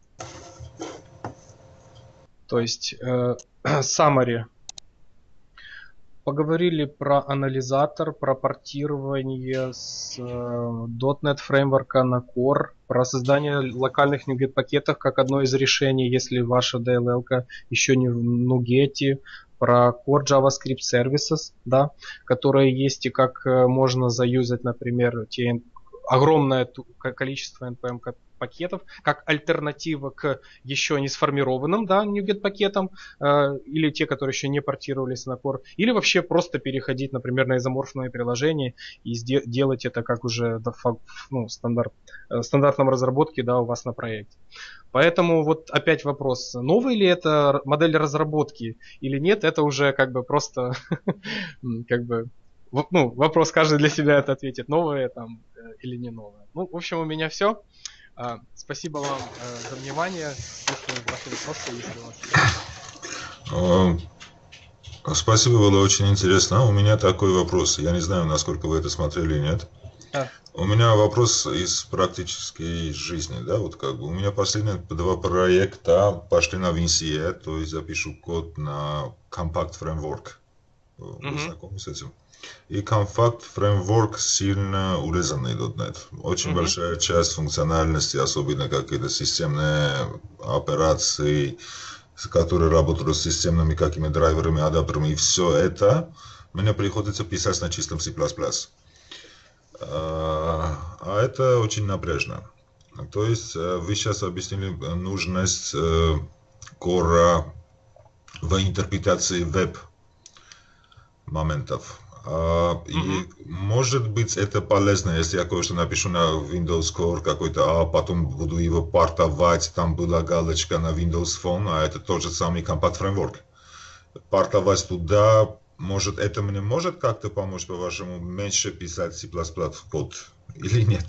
То есть summary. Поговорили про анализатор, про портирование с .NET фреймворка на Core, про создание локальных NuGet пакетов как одно из решений, если ваша DLL-ка еще не в NuGet, про Core JavaScript Services, да, которые есть и как можно заюзать, например, те огромное количество NPM пакетов как альтернатива к еще не сформированным, да, NuGet пакетам, или те, которые еще не портировались на Core, или вообще просто переходить, например, на изоморфное приложение и делать это как уже стандартном разработке, да, у вас на проекте. Поэтому вот опять вопрос, новый ли это модель разработки или нет, это уже как бы просто как бы ну, вопрос каждый для себя это ответит, новое там или не новое. Ну, в общем, у меня все. Спасибо вам за внимание. Слушаю ваши вопросы, если у вас есть. Спасибо, было очень интересно. У меня такой вопрос. Я не знаю, насколько вы это смотрели или нет. У меня вопрос из практической жизни, да, вот как бы. У меня последние 2 проекта пошли на WinCE, то есть запишу код на Compact Framework. Вы знакомы с этим? И Compact Framework сильно урезанный .NET. Очень большая часть функциональности, особенно какие-то системные операции, которые работают с системными какими драйверами, адаптерами, и все это мне приходится писать на чистом C++. А это очень напряжно. То есть вы сейчас объяснили нужность Core в интерпретации веб-моментов. И может быть это полезно, если я кое-что напишу на Windows Core какой-то, а потом буду его портовать, там была галочка на Windows Phone, а это тот же самый Compact Framework. Портовать туда, может, это мне может как-то помочь, по-вашему, меньше писать C++ код или нет?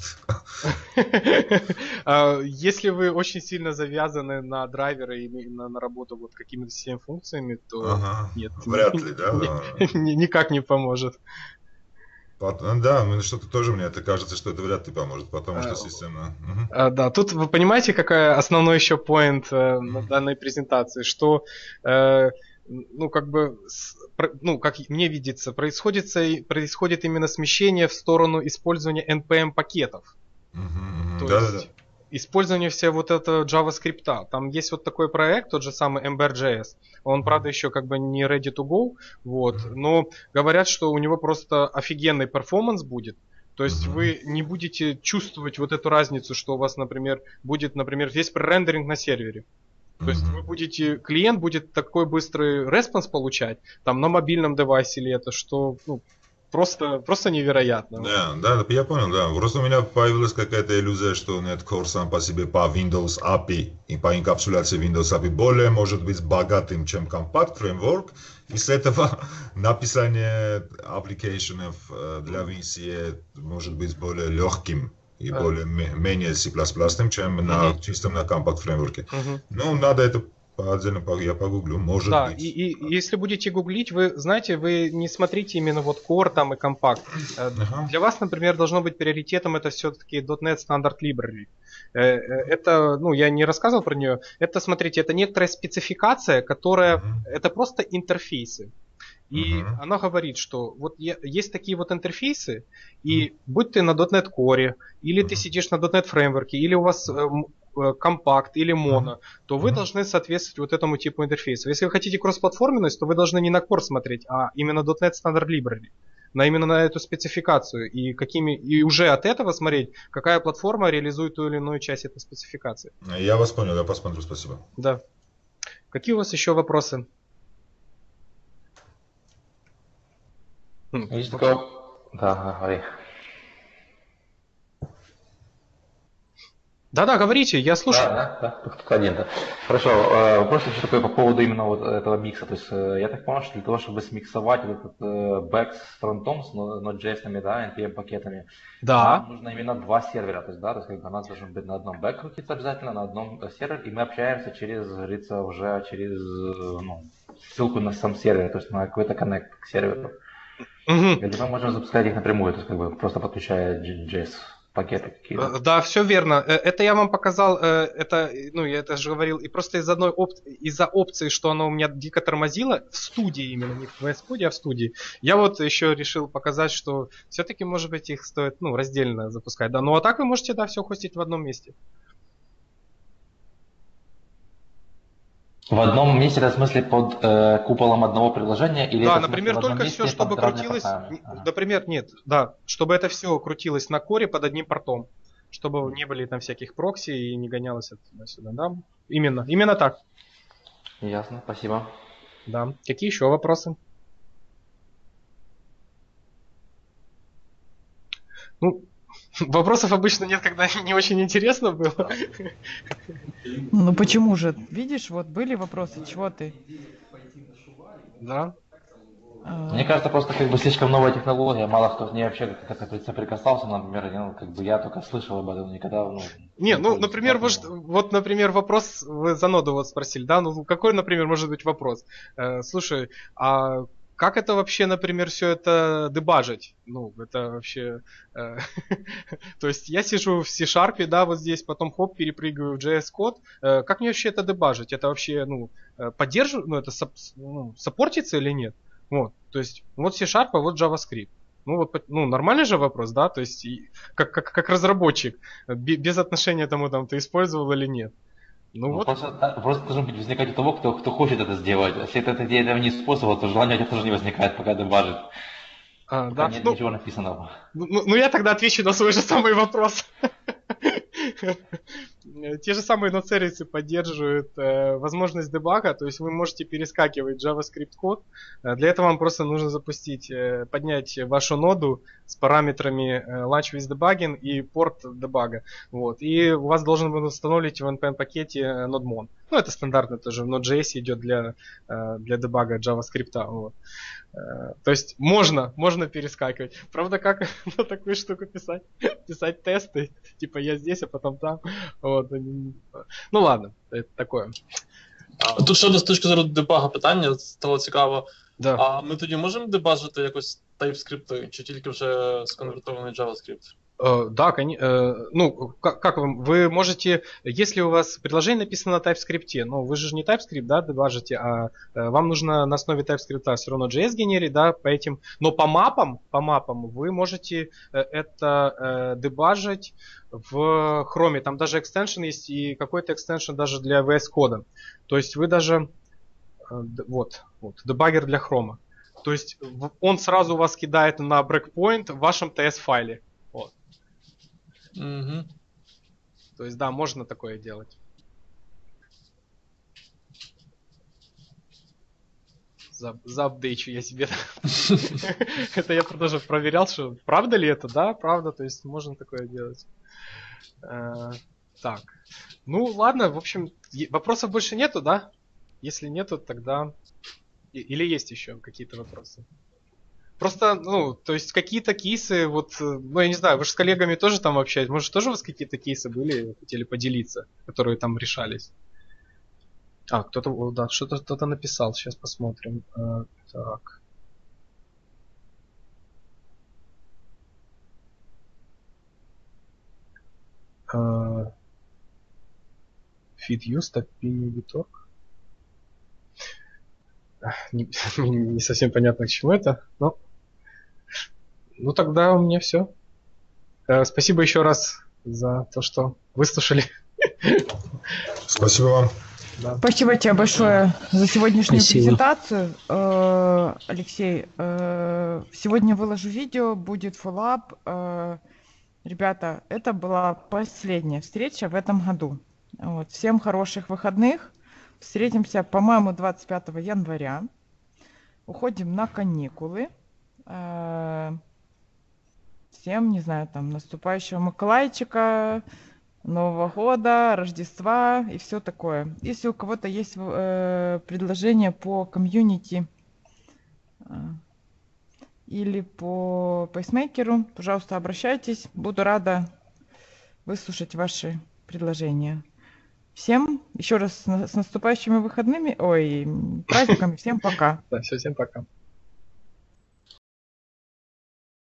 Если вы очень сильно завязаны на драйверы и на работу вот какими-то системными функциями, то нет. Вряд ли, да? Никак не поможет. Да, что-то тоже мне это кажется, что это вряд ли поможет, потому что система... Да, тут вы понимаете, какой основной еще поинт на данной презентации, что ну, как бы, ну, как мне видится, происходит именно смещение в сторону использования NPM пакетов. То есть использование всего вот этого JavaScript. Там есть вот такой проект, тот же самый Ember.js. Он, правда, еще как бы не ready to go, вот, но говорят, что у него просто офигенный перформанс будет. То есть вы не будете чувствовать вот эту разницу, что у вас, например, будет, например, весь пререндеринг на сервере. То есть вы будете, клиент будет такой быстрый респонс получать, там на мобильном девайсе или это, что ну, просто невероятно. Да, я понял, да. Просто у меня появилась какая-то иллюзия, что Netcore сам по себе по Windows API и по инкапсуляции Windows API более может быть богатым, чем Compact Framework. И с этого написание аппликейшенов для WinCE может быть более легким и менее C++, чем на чистом на Compact Framework. Ну, надо это отдельно, я погуглю, может быть. И если будете гуглить, вы знаете, вы не смотрите именно вот Core там и Compact. Для вас, например, должно быть приоритетом это все-таки .NET Standard Library. Это, ну, я не рассказывал про нее. Это, смотрите, это некоторая спецификация, которая, это просто интерфейсы. И она говорит, что вот есть такие вот интерфейсы, и будь ты на .NET Core, или ты сидишь на .NET Framework, или у вас Compact или Mono, то вы должны соответствовать вот этому типу интерфейса. Если вы хотите кроссплатформенность, то вы должны не на Core смотреть, а именно .NET Standard Library. Именно на эту спецификацию. И уже от этого смотреть, какая платформа реализует ту или иную часть этой спецификации. Я вас понял, я посмотрю, спасибо. Да. Какие у вас еще вопросы? Есть такое... Да, говори. Да, говорите, я слушаю. Да, только один-то. Хорошо, вопрос еще такой по поводу именно вот этого микса. То есть я так понял, что для того, чтобы смиксовать вот этот бэк с фронтом, с Node.js, да, NPM-пакетами, нам нужно именно 2 сервера. То есть, да, то есть как бы у нас должен быть на одном бэк крутиться обязательно, на одном сервере, и мы общаемся через, говорится, уже через ссылку на сам сервер, то есть на какой-то коннект к серверу. Или мы можем запускать их напрямую, то есть как бы просто подключая JS. Пакеты какие-то. Да, все верно. Это я вам показал, это, ну, я это же говорил, и просто из-за опции, что оно у меня дико тормозило, в студии именно, не в VS Code, а в студии, я вот еще решил показать, что все-таки, может быть, их стоит, ну, раздельно запускать, да. Ну, а так вы можете, да, все хостить в одном месте. В одном месте, это в смысле под куполом одного приложения? Или да, это например, только все, чтобы крутилось, например, нет, да, чтобы это все крутилось на коре под одним портом, чтобы не были там всяких прокси и не гонялось туда-сюда, да, именно так. Ясно, спасибо. Да, какие еще вопросы? Ну, Вопросов обычно нет, когда не очень интересно было. Ну почему же? Видишь, вот были вопросы, чего ты? Да. Мне кажется, просто как бы слишком новая технология, мало кто с ней вообще как-то соприкасался, например, как бы я только слышал об этом, никогда, Не, ну, например, вот, например, вопрос, вы Заноду вот спросили, да, ну, какой, например, может быть вопрос? Слушай, а как это вообще, например, все это дебажить? Ну, это вообще... То есть я сижу в C-Sharp, да, вот здесь, потом хоп, перепрыгиваю в JS-код. Как мне вообще это дебажить? Это вообще, ну, поддерживать, ну, это саппортится или нет? Вот, то есть, вот C-Sharp, а вот JavaScript. Ну, вот, ну, нормальный же вопрос, да? То есть, как разработчик, без отношения тому, там, ты использовал или нет. Ну вот. Просто должен возникать у того, кто хочет это сделать. Если ты этого не использовал, то желание у тебя тоже не возникает, пока дебажит. Да, нет ничего написанного. Ну, я тогда отвечу на свой же самый вопрос. Те же самые ноцерицы поддерживают возможность дебага, то есть вы можете перескакивать JavaScript код. Для этого вам просто нужно поднять вашу ноду с параметрами Launch with Debugging и порт дебага. Вот. И у вас должен быть установить в npm пакете NodeMon. Ну, это стандартно тоже в Node.js идет для дебага JavaScript. Вот. То есть можно перескакивать. Правда, как на такую штуку писать? Писать тесты, типа я здесь, а потом там. Вот. Ну ладно, это такое. Тут ще з точки зору дебага питання стало цікаво. Да. А ми тоді можемо дебажити якось TypeScript, чи тільки вже сконвертований JavaScript? Да, ну, как вы можете, если у вас приложение написано на TypeScript, но вы же не TypeScript, да, дебажите, а вам нужно на основе TypeScript все равно JS генерить, да, по этим, но по мапам вы можете это дебажить в Chrome, там даже экстеншн есть и какой-то экстеншн даже для VS кода, то есть вы даже, вот, дебаггер для Chrome, то есть он сразу вас кидает на breakpoint в вашем TS-файле. Угу. То есть, да, можно такое делать. Заапдейчу я себе. Это я тоже проверял, что правда ли это, да, правда, то есть можно такое делать. Так, ну ладно, в общем, вопросов больше нету, да? Если нету, тогда... Или есть еще какие-то вопросы? Просто, ну, то есть какие-то кейсы, вот, ну, я не знаю, вы же с коллегами тоже там общаетесь, может, тоже у вас какие-то кейсы были, хотели поделиться, которые там решались? Кто-то, да, что-то кто-то написал, сейчас посмотрим. Так. Feed use, Opinion Vitor. Не совсем понятно, к чему это, но... Ну, тогда у меня все. Спасибо еще раз за то, что выслушали. Спасибо вам. Да. Спасибо тебе большое за сегодняшнюю презентацию. Алексей, сегодня выложу видео, будет фоллап. Ребята, это была последняя встреча в этом году. Вот. Всем хороших выходных. Встретимся, по-моему, 25 января. Уходим на каникулы. Всем, не знаю, там, наступающего Миколайчика, Нового года, Рождества и все такое. Если у кого-то есть предложение по комьюнити или по пейсмейкеру, пожалуйста, обращайтесь. Буду рада выслушать ваши предложения. Всем еще раз с наступающими выходными, праздниками. Всем пока. Да, всем пока.